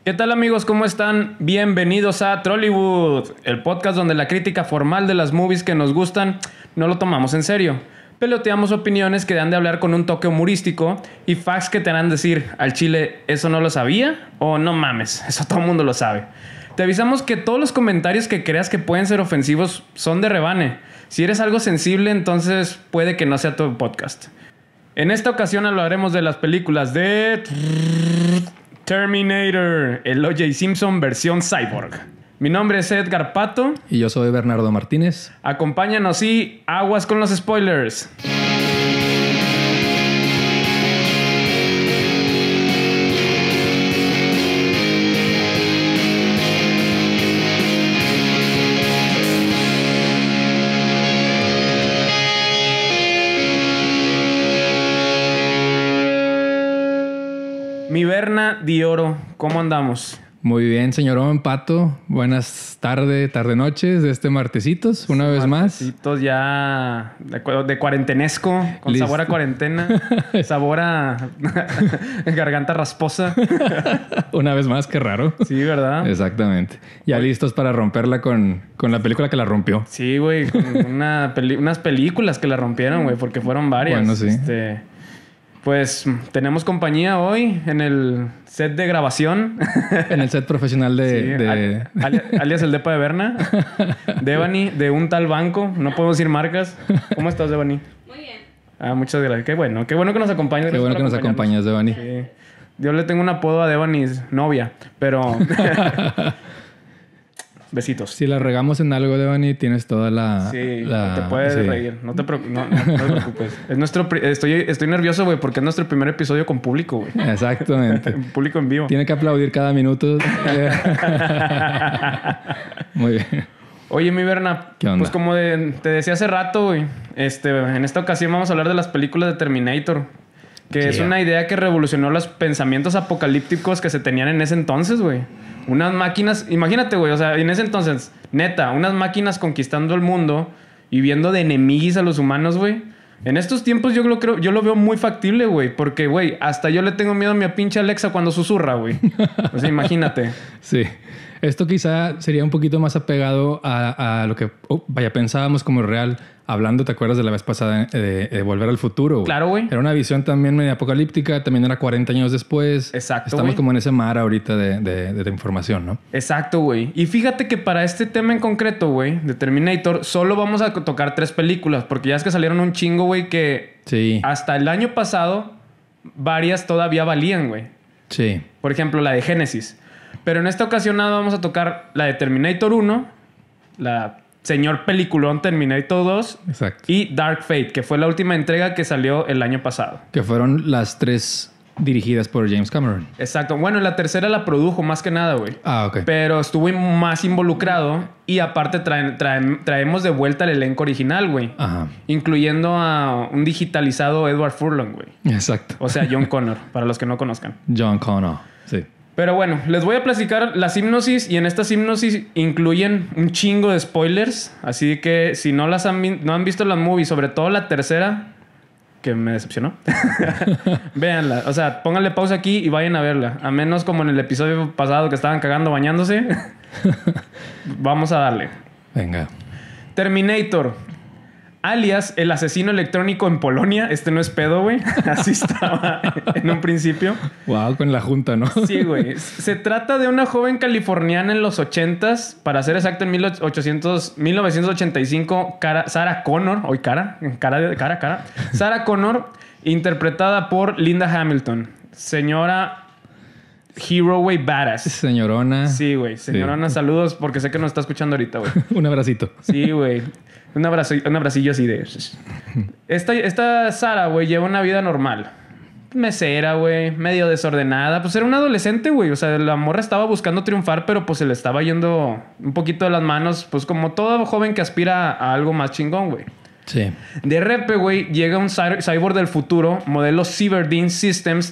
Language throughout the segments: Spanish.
¿Qué tal amigos? ¿Cómo están? Bienvenidos a Trollywood, el podcast donde la crítica formal de las movies que nos gustan no lo tomamos en serio. Peloteamos opiniones que dan de hablar con un toque humorístico y facts que te harán decir, al chile, ¿eso no lo sabía? O no mames, eso todo el mundo lo sabe. Te avisamos que todos los comentarios que creas que pueden ser ofensivos son de rebane. Si eres algo sensible, entonces puede que no sea tu podcast. En esta ocasión hablaremos de las películas de Terminator, el O.J. Simpson versión cyborg. Mi nombre es Edgar Pato. Y yo soy Bernardo Martínez. Acompáñanos y aguas con los spoilers. Mi Berna Di Oro, ¿cómo andamos? Muy bien, señorón Pato. Buenas tarde-noches de este martesitos, una vez más. Martesitos ya de cuarentenesco, con Listo. sabor a cuarentena, sabor a garganta rasposa. Una vez más, qué raro. Sí, ¿verdad? Exactamente. Ya listos para romperla con la película que la rompió. Sí, güey, con unas películas que la rompieron, güey, porque fueron varias. Bueno, sí. Pues tenemos compañía hoy en el set de grabación. En el set profesional de... Alias el depa de Berna. Devani, de un tal banco. No podemos decir marcas. ¿Cómo estás, Devani? Muy bien. Muchas gracias. Qué bueno que nos acompañas. Qué bueno que nos acompañas, Devani. Sí. Yo le tengo un apodo a Devani's novia, pero... Besitos. Si la regamos en algo, Devani, tienes toda la... Sí, te puedes reír. No te preocupes. Estoy nervioso, güey, porque es nuestro primer episodio con público, güey. Exactamente. Público en vivo. Tiene que aplaudir cada minuto. Muy bien. Oye, mi Berna, ¿Qué onda? pues como te decía hace rato, güey, en esta ocasión vamos a hablar de las películas de Terminator, que Sí, es una idea que revolucionó los pensamientos apocalípticos que se tenían en ese entonces, güey. Unas máquinas, imagínate, güey, o sea, en ese entonces, neta, unas máquinas conquistando el mundo y viendo de enemigos a los humanos, güey. En estos tiempos yo lo veo muy factible, güey, porque, güey, hasta yo le tengo miedo a mi pinche Alexa cuando susurra, güey. O sea, imagínate. Sí. Esto quizá sería un poquito más apegado a lo que pensábamos como real. Hablando, ¿te acuerdas de la vez pasada de Volver al Futuro? Claro, güey. Era una visión también medio apocalíptica. También era 40 años después. Exacto, Estamos güey. como en ese mar ahorita de información, ¿no? Exacto, güey. Y fíjate que para este tema en concreto, güey, de Terminator, solo vamos a tocar 3 películas. Porque ya es que salieron un chingo, güey, que Sí. hasta el año pasado varias todavía valían, güey. Sí. Por ejemplo, la de Genesis. Pero en esta ocasión nada vamos a tocar la de Terminator 1, la señor peliculón Terminator 2 Exacto. y Dark Fate, que fue la última entrega que salió el año pasado. Que fueron las 3 dirigidas por James Cameron. Exacto. Bueno, la tercera la produjo más que nada, güey. Ah, ok. Pero estuvo más involucrado y aparte traemos de vuelta el elenco original, güey. Ajá. Incluyendo a un digitalizado Edward Furlong, güey. Exacto. O sea, John Connor, para los que no conozcan. John Connor. Sí. Pero bueno, les voy a platicar la hipnosis y en esta hipnosis incluyen un chingo de spoilers. Así que si no han visto las movies, sobre todo la tercera, que me decepcionó, véanla. O sea, pónganle pausa aquí y vayan a verla. A menos como en el episodio pasado que estaban cagando bañándose. Vamos a darle. Venga. Terminator, alias el asesino electrónico en Polonia. Este no es pedo, güey. Así estaba en un principio. Wow, con la junta, ¿no? Sí, güey. Se trata de una joven californiana en los 80s, para ser exacto, en 1985, Sarah Connor, hoy cara. Sarah Connor, interpretada por Linda Hamilton. Señora Hero, güey, badass. Señorona. Sí, güey. Señorona, saludos porque sé que nos está escuchando ahorita, güey. Un abracito. Sí, güey. Un abracillo así de... Esta Sara, güey, lleva una vida normal. Mesera, güey. Medio desordenada. Pues era una adolescente, güey. O sea, la morra estaba buscando triunfar, pero pues se le estaba yendo un poquito de las manos. Pues como todo joven que aspira a algo más chingón, güey. Sí. De repente, güey, llega un cyborg del futuro, modelo Cyberdine Systems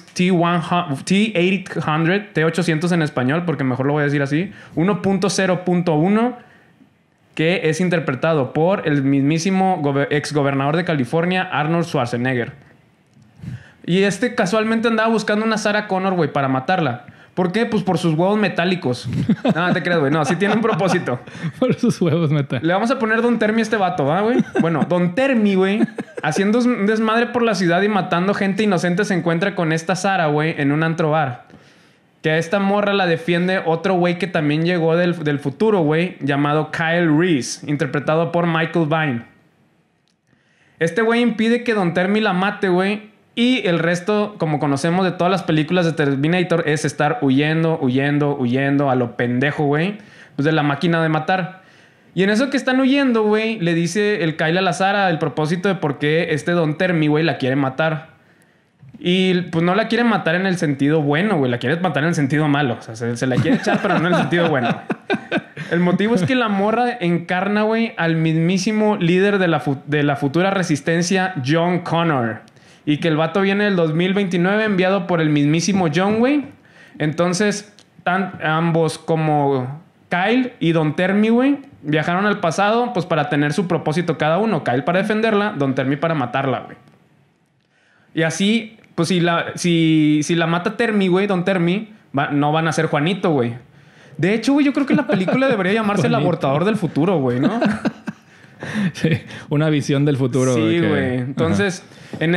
T800, T800 en español, porque mejor lo voy a decir así, 1.0.1, que es interpretado por el mismísimo exgobernador de California, Arnold Schwarzenegger. Y casualmente andaba buscando una Sarah Connor, güey, para matarla. ¿Por qué? Pues por sus huevos metálicos. No, te creas, güey. No, sí tiene un propósito. Por sus huevos metálicos. Le vamos a poner Don Termi a este vato, ¿va, güey? Bueno, Don Termi, güey, haciendo un desmadre por la ciudad y matando gente inocente, se encuentra con esta Sara, güey, en un antro bar. Que a esta morra la defiende otro güey que también llegó del futuro, güey, llamado Kyle Reese, interpretado por Michael Biehn. Este güey impide que Don Termi la mate, güey. Y el resto, como conocemos de todas las películas de Terminator, es estar huyendo a lo pendejo, güey. Pues de la máquina de matar. Y en eso que están huyendo, güey, le dice el Kyle a la Sara el propósito de por qué este Don Termi, güey, la quiere matar. Y pues no la quiere matar en el sentido bueno, güey. La quiere matar en el sentido malo. O sea, se la quiere echar, pero no en el sentido bueno. El motivo es que la morra encarna, güey, al mismísimo líder de la futura resistencia, John Connor. Y que el vato viene del 2029 enviado por el mismísimo John, güey. Entonces, ambos como Kyle y Don Termi, güey, viajaron al pasado pues para tener su propósito cada uno. Kyle para defenderla, Don Termi para matarla, güey. Y así, pues si la mata Termi, güey, Don Termi, no van a ser Juanito, güey. De hecho, güey, yo creo que la película debería llamarse El abortador del futuro, güey, ¿no? Sí, una visión del futuro. Sí, güey. Entonces, en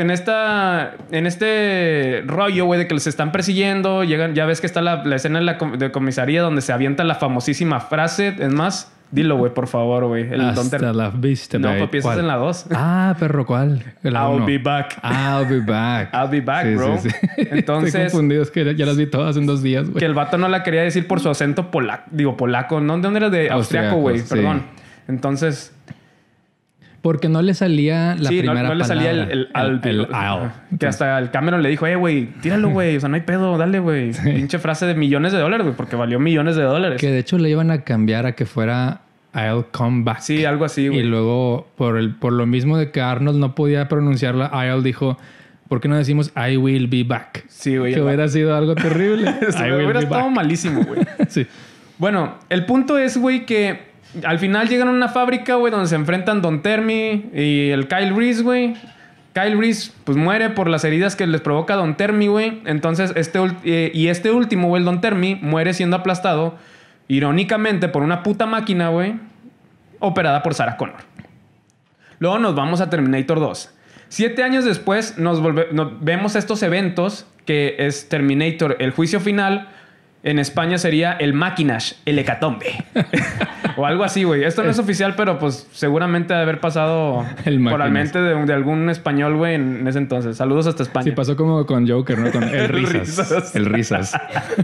este rollo, güey, de que los están persiguiendo, llegan, ya ves que está la escena de comisaría donde se avienta la famosísima frase. Es más, dilo, güey, por favor, güey. Hasta la vista, no, pues piensas en la 2. Ah, perro, ¿cuál? I'll be back. I'll be back. I'll be back, sí, bro. Sí. Entonces... Estoy confundido, es que ya las vi todas en 2 días, güey. Que el vato no la quería decir por su acento polaco. ¿No? ¿De dónde era? De austriaco, güey. Sí. Perdón. Entonces... Porque no le salía la primera palabra. No le salía el que hasta el Cameron le dijo, güey, tíralo, güey. O sea, no hay pedo, dale, güey. Sí. Pinche frase de millones de dólares, güey. Porque valió millones de dólares. Que de hecho le iban a cambiar a que fuera I'll come back. Sí, algo así, güey. Y luego, por lo mismo de que Arnold no podía pronunciarla, I'll dijo... ¿Por qué no decimos I will be back? Sí, güey. Que hubiera sido algo terrible. Hubiera estado malísimo, güey. Sí. Bueno, el punto es, güey, que... Al final llegan a una fábrica, güey, donde se enfrentan Don Termi y el Kyle Reese, güey. Kyle Reese, pues, muere por las heridas que les provoca Don Termi, güey. Entonces, este último, güey, el Don Termi, muere siendo aplastado, irónicamente, por una puta máquina, güey, operada por Sarah Connor. Luego nos vamos a Terminator 2. 7 años después nos vemos estos eventos, que es Terminator, el juicio final. En España sería el Maquinash, el hecatombe. O algo así, güey. Esto no es oficial, pero pues seguramente debe haber pasado por la mente de algún español, güey, en ese entonces. Saludos hasta España. Sí, pasó como con Joker, ¿no? Con el Risas. El Risas.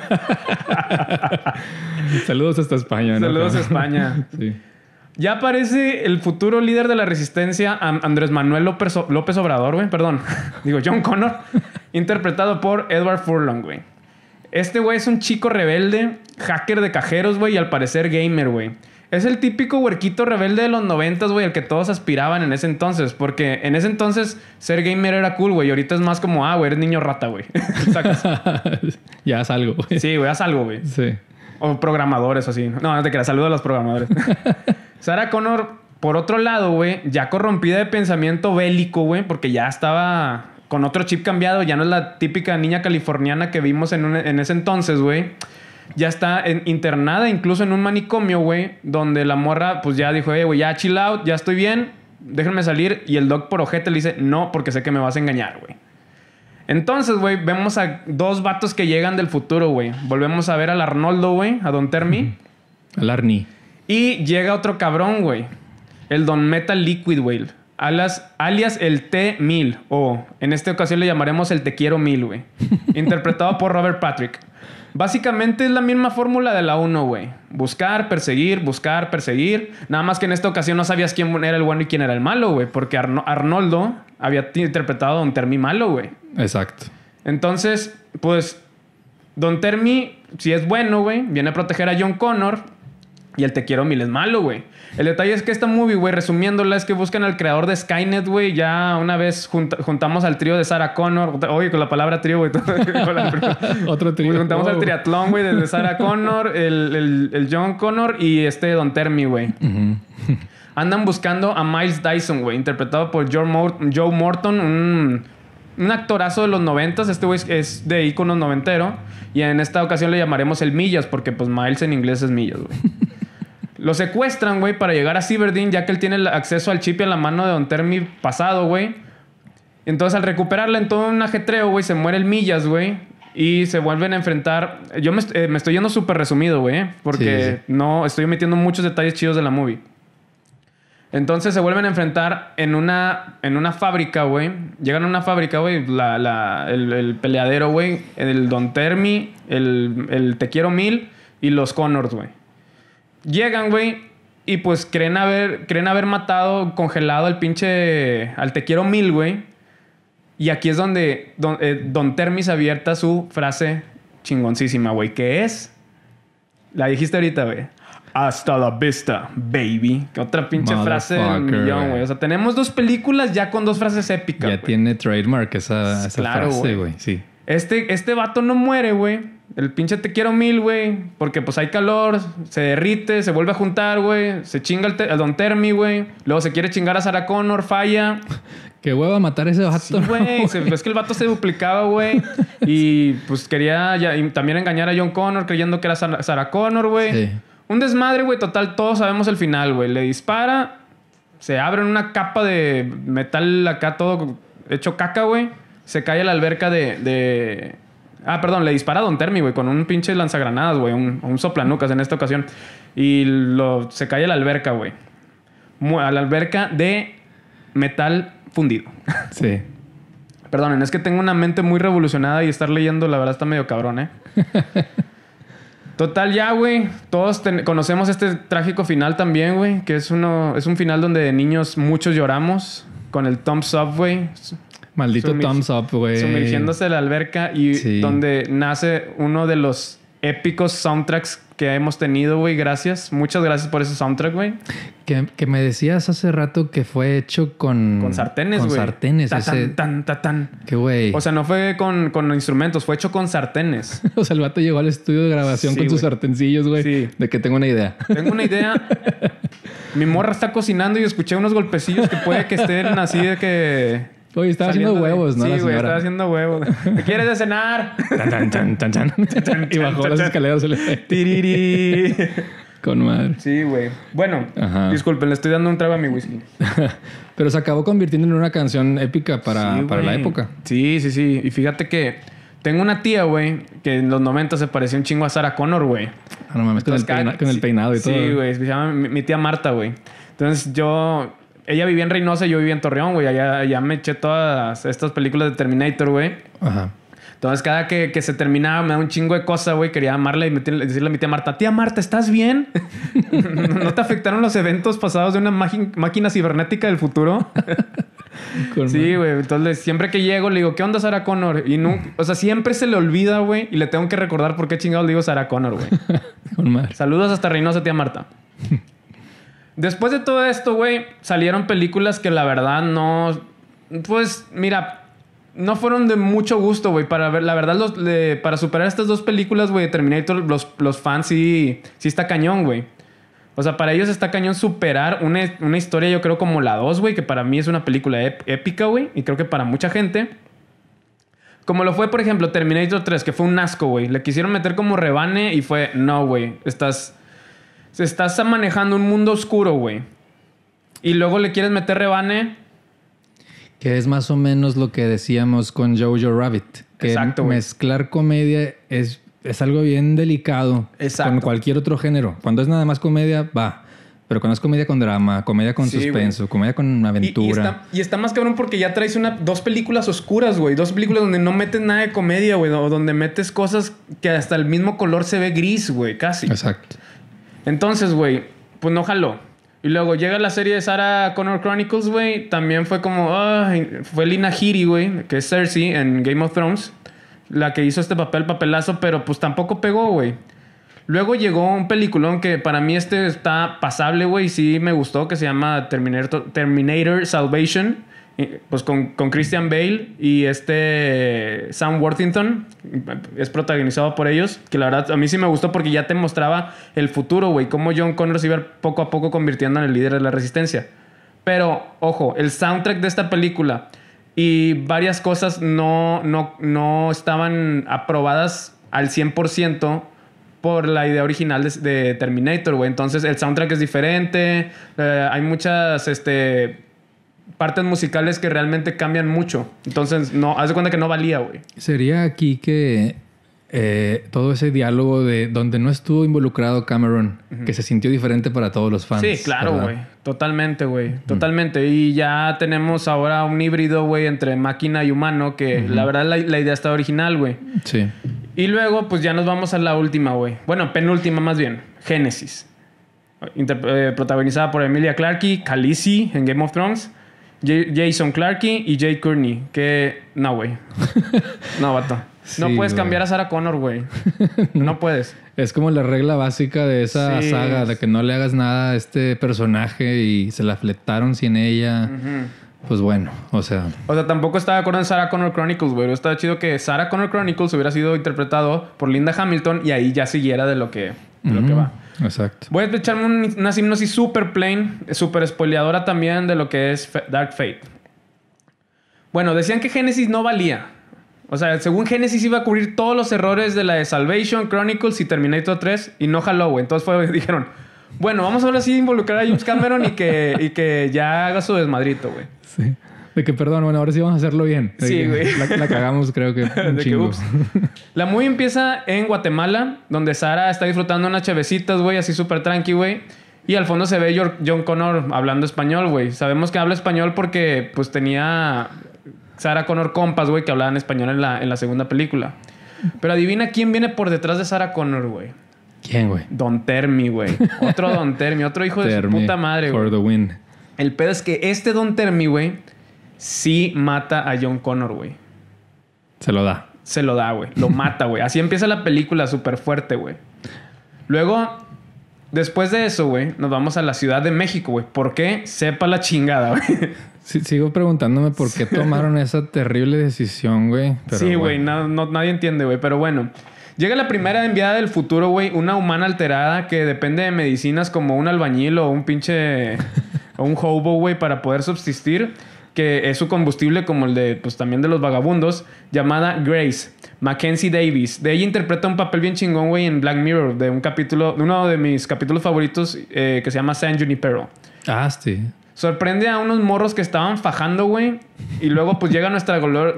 Saludos hasta España, ¿no? Saludos a España. Sí. Ya aparece el futuro líder de la resistencia, Andrés Manuel López Obrador, güey. Perdón. Digo, John Connor. Interpretado por Edward Furlong, güey. Este güey es un chico rebelde, hacker de cajeros, güey, y al parecer gamer, güey. Es el típico huerquito rebelde de los 90s, güey, al que todos aspiraban en ese entonces. Porque en ese entonces ser gamer era cool, güey. Y ahorita es más como, güey, eres niño rata, güey. Ya haz algo, güey. Sí, güey, haz algo, güey. Sí. O programadores o así. No te creas, saludo a los programadores. Sarah Connor, por otro lado, güey, ya corrompida de pensamiento bélico, güey, porque ya estaba... con otro chip cambiado, ya no es la típica niña californiana que vimos en ese entonces, güey. Ya está internada incluso en un manicomio, güey, donde la morra pues ya dijo, güey, ya chill out, ya estoy bien, déjenme salir. Y el doc por ojete le dice, no, porque sé que me vas a engañar, güey. Entonces, güey, vemos a 2 vatos que llegan del futuro, güey. Volvemos a ver al Arnoldo, güey, a Don Termi. Al Arnie. Y llega otro cabrón, güey. El Don Metal Liquid, güey. Alias el T-1000, o en esta ocasión le llamaremos el Te Quiero 1000, güey. Interpretado por Robert Patrick. Básicamente es la misma fórmula de la 1, güey. Buscar, perseguir. Nada más que en esta ocasión no sabías quién era el bueno y quién era el malo, güey. Porque Arnoldo había interpretado a Don Termi malo, güey. Exacto. Entonces, pues, Don Termi, si es bueno, güey, viene a proteger a John Connor. Y el Te Quiero 1000 es malo, güey. El detalle es que esta movie, güey, resumiéndola, es que buscan al creador de Skynet, güey. Ya una vez juntamos al trío de Sarah Connor. Oye, con la palabra trío, güey. Otro trío. Juntamos al triatlón, güey, desde Sarah Connor, el John Connor y Don Termi, güey. Andan buscando a Miles Dyson, güey. Interpretado por Joe Morton, un actorazo de los 90s. Este güey es de ícono noventero. Y en esta ocasión le llamaremos el Millas, porque pues Miles en inglés es Millas, güey. Lo secuestran, güey, para llegar a Cyberdine, ya que él tiene el acceso al chip y a la mano de Don Termi pasado, güey. Entonces, al recuperarla en todo un ajetreo, güey, se muere el Millas, güey. Y se vuelven a enfrentar... Yo me estoy yendo súper resumido, güey, porque no estoy metiendo muchos detalles chidos de la movie. Entonces, se vuelven a enfrentar en una fábrica, güey. Llegan a una fábrica, güey, el peleadero, güey, el Don Termi, el Te Quiero Mil y los Connors, güey. Llegan, güey, y pues creen haber matado, congelado al Te Quiero Mil, güey. Y aquí es donde Don Termi se abierta su frase chingoncísima, güey. Que es... La dijiste ahorita, güey. Hasta la vista, baby. Que otra pinche frase del millón, güey. O sea, tenemos 2 películas ya con 2 frases épicas, ya tiene trademark esa claro, frase, güey. Sí. Este vato no muere, güey. El pinche Te Quiero Mil, güey. Porque pues hay calor, se derrite, se vuelve a juntar, güey. Se chinga al Don Termi, güey. Luego se quiere chingar a Sarah Connor, falla. Qué hueva matar a ese vato. Sí, güey. Es que el vato se duplicaba, güey. Y pues quería y también engañar a John Connor creyendo que era Sarah Connor, güey. Sí. Un desmadre, güey. Total, todos sabemos el final, güey. Le dispara. Se abre en una capa de metal acá todo hecho caca, güey. Se cae a la alberca de... Ah, perdón. Le dispara a Don Termi, güey. Con un pinche lanzagranadas, güey. Un soplanucas en esta ocasión. Y se cae a la alberca, güey. A la alberca de metal fundido. Sí. Perdonen, es que tengo una mente muy revolucionada y estar leyendo, la verdad, está medio cabrón, ¿eh? Total, ya, güey. Todos conocemos este trágico final también, güey. Que es un final donde de niños muchos lloramos. Con el thumbs up, güey. Maldito thumbs up, güey. Sumergiéndose en la alberca y donde nace uno de los épicos soundtracks que hemos tenido, güey. Gracias. Muchas gracias por ese soundtrack, güey. Que me decías hace rato que fue hecho con sartenes, güey. Con sartenes. Qué güey. O sea, no fue con instrumentos. Fue hecho con sartenes. O sea, el vato llegó al estudio de grabación con sus sartencillos, güey. Sí. De que tengo una idea. Tengo una idea. Mi morra está cocinando y escuché unos golpecillos que puede que estén así de que... Oye, estaba haciendo huevos, ¿no? Sí, güey, estaba haciendo huevos. ¿Qué quieres de cenar? Y bajó las escaleras. Tiriri. Con madre. Sí, güey. Bueno, disculpen, le estoy dando un trago a mi whisky. Pero se acabó convirtiendo en una canción épica para la época. Sí. Y fíjate que tengo una tía, güey, que en los 90 se parecía un chingo a Sarah Connor, güey. Ah, no mames, con el peinado y todo. Sí, güey. Se llama mi tía Marta, güey. Entonces ella vivía en Reynosa y yo vivía en Torreón, güey. Allá me eché todas estas películas de Terminator, güey. Ajá. Entonces, cada que se terminaba, me da un chingo de cosa, güey. Quería amarla y decirle a mi tía Marta, tía Marta, ¿estás bien? ¿No te afectaron los eventos pasados de una máquina cibernética del futuro? Sí, güey. Entonces, siempre que llego, le digo, ¿qué onda, Sarah Connor? Y no, o sea, siempre se le olvida, güey. Y le tengo que recordar por qué chingados le digo Sarah Connor, güey. Saludos hasta Reynosa, tía Marta. Después de todo esto, güey, salieron películas que la verdad no... Pues, mira, no fueron de mucho gusto, güey. Para ver, la verdad, para superar estas 2 películas, güey, de Terminator, los fans sí está cañón, güey. O sea, para ellos está cañón superar una historia, yo creo, como la 2, güey, que para mí es una película épica, güey. Y creo que para mucha gente... Como lo fue, por ejemplo, Terminator 3, que fue un asco, güey. Le quisieron meter como rebane y fue... No, güey. Estás manejando un mundo oscuro, güey. Y luego le quieres meter rebane. Que es más o menos lo que decíamos con Jojo Rabbit. Que exacto, güey. Mezclar comedia es algo bien delicado. Exacto. Con cualquier otro género. Cuando es nada más comedia, va. Pero cuando es comedia con drama, comedia con suspenso, comedia con aventura. Y está más cabrón porque ya traes 2 películas oscuras, güey. 2 películas donde no metes nada de comedia, güey. O donde metes cosas que hasta el mismo color se ve gris, güey. Casi. Exacto. Entonces, güey, pues no jaló. Y luego llega la serie de Sarah Connor Chronicles, güey. También fue como... fue Lina Headey, güey. Que es Cersei en Game of Thrones. La que hizo este papelazo. Pero pues tampoco pegó, güey. Luego llegó un peliculón que para mí está pasable, güey. Sí me gustó. Que se llama Terminator Salvation. Pues con Christian Bale y Sam Worthington. Es protagonizado por ellos. Que la verdad a mí sí me gustó porque ya te mostraba el futuro, güey. Cómo John Connor se iba poco a poco convirtiendo en el líder de la resistencia. Pero, ojo, el soundtrack de esta película Y varias cosas no estaban aprobadas al 100% por la idea original de Terminator, güey. Entonces el soundtrack es diferente. Hay muchas partes musicales que realmente cambian mucho. Entonces, haz de cuenta que no valía, güey. Sería aquí que todo ese diálogo de donde no estuvo involucrado Cameron, que se sintió diferente para todos los fans. Sí, claro, güey. Totalmente, güey. Totalmente. Y ya tenemos ahora un híbrido, güey, entre máquina y humano, que la verdad la idea está original, güey. Sí. Y luego, pues ya nos vamos a la última, güey. Bueno, penúltima más bien. Génesis. Protagonizada por Emilia Clarke, Khaleesi en Game of Thrones, Jason Clarke y Jay Courtney. Que... No, güey. No, vato. Sí, no puedes güey. cambiar a Sarah Connor, güey. No puedes. Es como la regla básica de esa saga, de que no le hagas nada a este personaje y se la fletaron sin ella. Pues bueno, o sea... O sea, tampoco estaba de acuerdo en Sarah Connor Chronicles, güey. Estaba chido que Sarah Connor Chronicles hubiera sido interpretado por Linda Hamilton y ahí ya siguiera de lo que va. Exacto. Voy a echarme una hipnosis súper plain, súper spoileadora también de lo que es Dark Fate. Bueno, decían que Genesis no valía. O sea, según Genesis iba a cubrir todos los errores de la de Salvation, Chronicles y Terminator 3 y no jaló, güey. Entonces dijeron, bueno, vamos ahora sí a involucrar a James Cameron y que ya haga su desmadrito, güey. Sí. De que, perdón, bueno, ahora sí vamos a hacerlo bien. Sí, güey. La cagamos, creo que un De chingo. que, ups. La movie empieza en Guatemala, donde Sara está disfrutando unas chevecitas, güey, así súper tranqui, güey. Y al fondo se ve John Connor hablando español, güey. Sabemos que habla español porque, pues, tenía Sarah Connor compas, güey, que hablaban español en la segunda película. Pero adivina quién viene por detrás de Sarah Connor, güey. ¿Quién, güey? Don Termi, güey. Otro Don Termi, otro hijo de su puta madre, for güey. the win. El pedo es que este Don Termi, güey, sí mata a John Connor, güey. Se lo da. Se lo da, güey. Lo mata, güey. Así empieza la película, súper fuerte, güey. Luego, después de eso, güey, nos vamos a la Ciudad de México, güey. ¿Por qué? Sepa la chingada, güey. Sí, sigo preguntándome por qué tomaron esa terrible decisión, güey. Pero Sí, güey. bueno. Nadie entiende, güey. Pero bueno. Llega la primera enviada del futuro, güey. Una humana alterada que depende de medicinas como un albañil o un pinche... o un hobo, güey, para poder subsistir. Que es su combustible como el de... pues también de los vagabundos. Llamada Grace. Mackenzie Davis. De ella interpreta un papel bien chingón, güey, en Black Mirror. De un capítulo... de uno de mis capítulos favoritos que se llama San Junipero. Ah, sí. Sorprende a unos morros que estaban fajando, güey. Y luego pues llega nuestra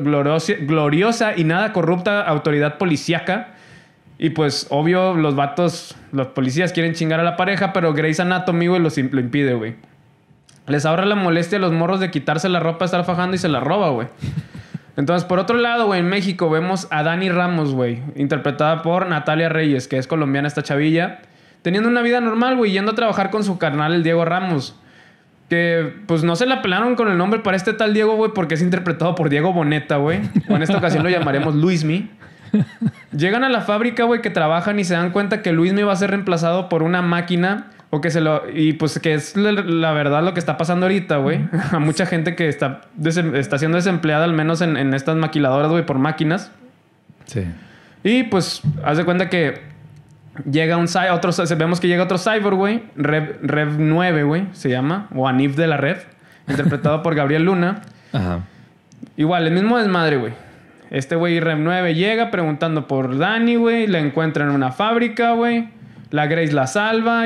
gloriosa y nada corrupta autoridad policíaca. Y pues obvio los vatos, los policías quieren chingar a la pareja, pero Grey's Anatomy, güey, lo impide, güey. Les ahorra la molestia a los morros de quitarse la ropa, estar fajando y se la roba, güey. Entonces, por otro lado, güey, en México vemos a Dani Ramos, güey. Interpretada por Natalia Reyes, que es colombiana esta chavilla. Teniendo una vida normal, güey, yendo a trabajar con su carnal, el Diego Ramos. Que, pues, no se la pelaron con el nombre para este tal Diego, güey, porque es interpretado por Diego Boneta, güey. O en esta ocasión lo llamaremos Luismi. Llegan a la fábrica, güey, que trabajan y se dan cuenta que Luismi va a ser reemplazado por una máquina. O que y pues que es la verdad lo que está pasando ahorita, güey. A mucha gente que está siendo desempleada, al menos en estas maquiladoras, güey, por máquinas. Sí. Y pues, haz de cuenta que llega vemos que llega otro cyborg, güey. Rev 9, güey, se llama. O Anif de la Rev. Interpretado por Gabriel Luna. Ajá. Igual, el mismo desmadre, güey. Este güey Rev 9 llega preguntando por Dani, güey. La encuentra en una fábrica, güey. La Grace la salva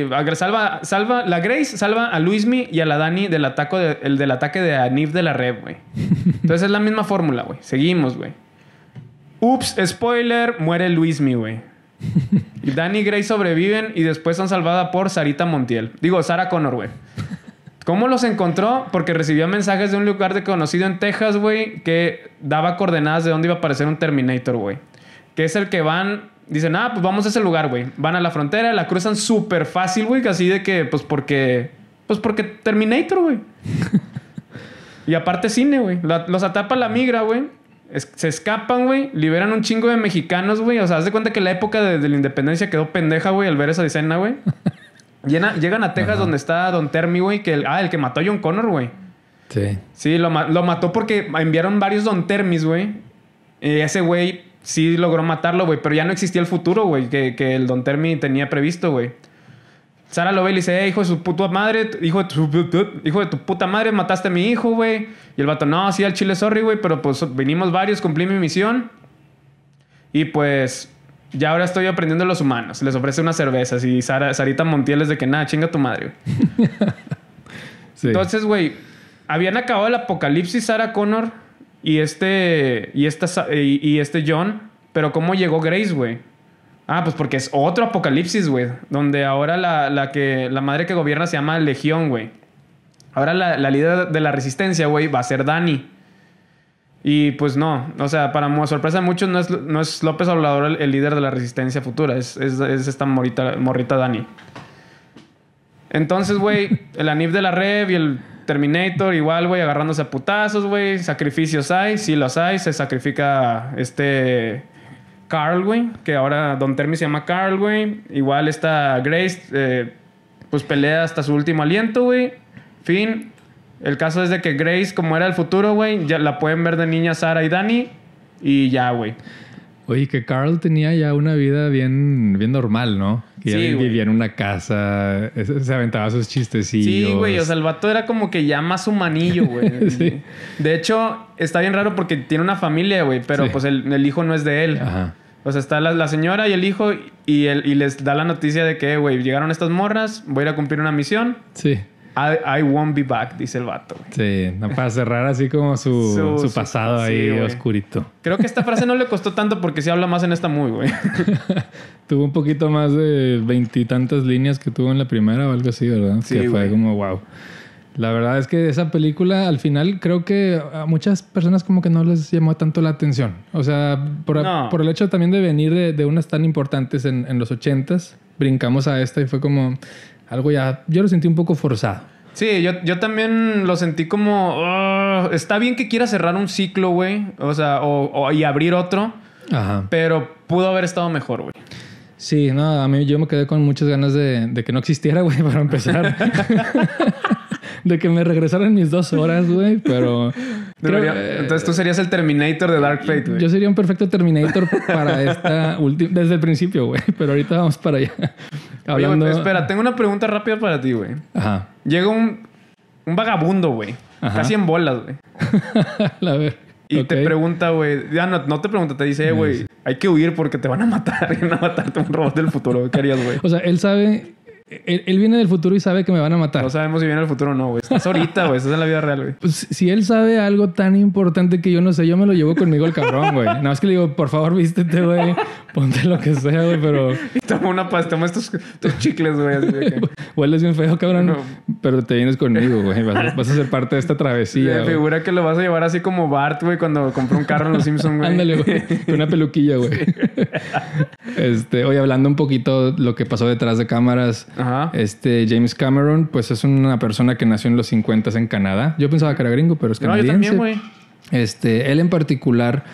la Grace salva a Luismi y a la Dani del ataque de Anif de la Rev, güey. Entonces es la misma fórmula, güey. Seguimos, güey. Ups, spoiler, muere Luismi, güey. Y Dani y Grace sobreviven y después son salvadas por Sarita Montiel. Digo, Sarah Connor, güey. ¿Cómo los encontró? Porque recibía mensajes de un lugar conocido en Texas, güey, que daba coordenadas de dónde iba a aparecer un Terminator, güey. Que es el que van... Dicen, pues vamos a ese lugar, güey. Van a la frontera, la cruzan súper fácil, güey. Así de que, pues porque Terminator, güey. Y aparte cine, güey. Los atrapa la migra, güey. Se escapan, güey. Liberan un chingo de mexicanos, güey. O sea, haz de cuenta que la época de la independencia quedó pendeja, güey, al ver esa escena, güey. Llegan a Texas, donde está Don Termi, güey. El que mató a John Connor, güey. Sí. Sí, lo mató porque enviaron varios Don Termis, güey. Y ese güey... sí logró matarlo, güey. Pero ya no existía el futuro, güey. Que el Don Termi tenía previsto, güey. Sara lo ve y le dice, hijo de su puta madre, hijo de tu puta madre, mataste a mi hijo, güey. Y el vato, no, sí, al chile, sorry, güey, pero pues venimos varios, cumplí mi misión. Y pues ya ahora estoy aprendiendo a los humanos. Les ofrece unas cervezas y Sarita Montiel es de que nada, chinga tu madre, güey. Sí. Entonces, güey, habían acabado el apocalipsis Sarah Connor y este John, pero ¿cómo llegó Grace, güey? Ah, pues porque es otro apocalipsis, güey. Donde ahora la madre que gobierna se llama Legión, güey. Ahora la líder de la resistencia, güey, va a ser Dani. Y pues no. O sea, para sorpresa de muchos, no es López Obrador el líder de la resistencia futura. Es esta morrita Dani. Entonces, güey, el Anif de la Rev y el Terminator igual, güey, agarrándose a putazos, güey. Sacrificios hay, sí los hay. Se sacrifica Carl, güey, que ahora Don Termi se llama Carl, güey. Igual está Grace, pues pelea hasta su último aliento, güey. Fin. El caso es de que Grace, como era el futuro, güey, ya la pueden ver de niña Sara y Dani. Y ya, güey. Oye, que Carl tenía ya una vida bien normal, ¿no? Que sí, ya vivía en una casa, se aventaba sus chistecillos. Sí, güey. O sea, el vato era como que ya más humanillo, güey. Sí. De hecho, está bien raro porque tiene una familia, güey. Pero sí, pues el hijo no es de él. Ajá. O sea, está la señora y el hijo y les da la noticia de que, güey, llegaron estas morras, voy a ir a cumplir una misión. Sí. I won't be back, dice el vato, güey. Sí, no, para cerrar así como su pasado ahí, sí, oscurito. Creo que esta frase no le costó tanto porque sí habla más en esta movie, güey. Tuvo un poquito más de 20 y tantas líneas que tuvo en la primera o algo así, ¿verdad? Sí, que fue como wow. La verdad es que esa película, al final, creo que a muchas personas como que no les llamó tanto la atención. O sea, por el hecho también de venir de unas tan importantes en los 80s, brincamos a esta y fue como algo ya... Yo lo sentí un poco forzado. Sí, yo también lo sentí como... está bien que quiera cerrar un ciclo, güey. O sea, y abrir otro. Ajá. Pero pudo haber estado mejor, güey. Sí, no, a mí yo me quedé con muchas ganas de que no existiera, güey, para empezar. De que me regresaran mis 2 horas, güey, pero... Entonces tú serías el Terminator de Dark Fate, güey. Yo sería un perfecto Terminator para esta última... Desde el principio, güey. Pero ahorita vamos para allá. Hablando... Oye, espera, tengo una pregunta rápida para ti, güey. Ajá. Llega un vagabundo, güey. Casi en bolas, güey. A ver. Y te pregunta, güey... Ya no te pregunta, te dice, güey, hay que huir porque te van a matar. Van a matarte un robot del futuro. ¿Qué harías, güey? O sea, él sabe... Él viene del futuro y sabe que me van a matar. No sabemos si viene del futuro o no, güey. Estás ahorita, güey. Estás en la vida real, güey. Pues si él sabe algo tan importante que yo no sé, yo me lo llevo conmigo el cabrón, güey. Nada más que le digo, por favor, vístete, güey. Ponte lo que sea, güey, pero... Y toma estos chicles, güey. Hueles bien feo, cabrón. No. Pero te vienes conmigo, güey. Vas a ser parte de esta travesía. Me figura que lo vas a llevar así como Bart, güey, cuando compró un carro en Los Simpsons, güey. Ándale, güey. Con una peluquilla, güey. Oye, hablando un poquito lo que pasó detrás de cámaras. Ajá. James Cameron, pues es una persona que nació en los 50s en Canadá. Yo pensaba que era gringo, pero es canadiense. No, yo también, güey. Él en particular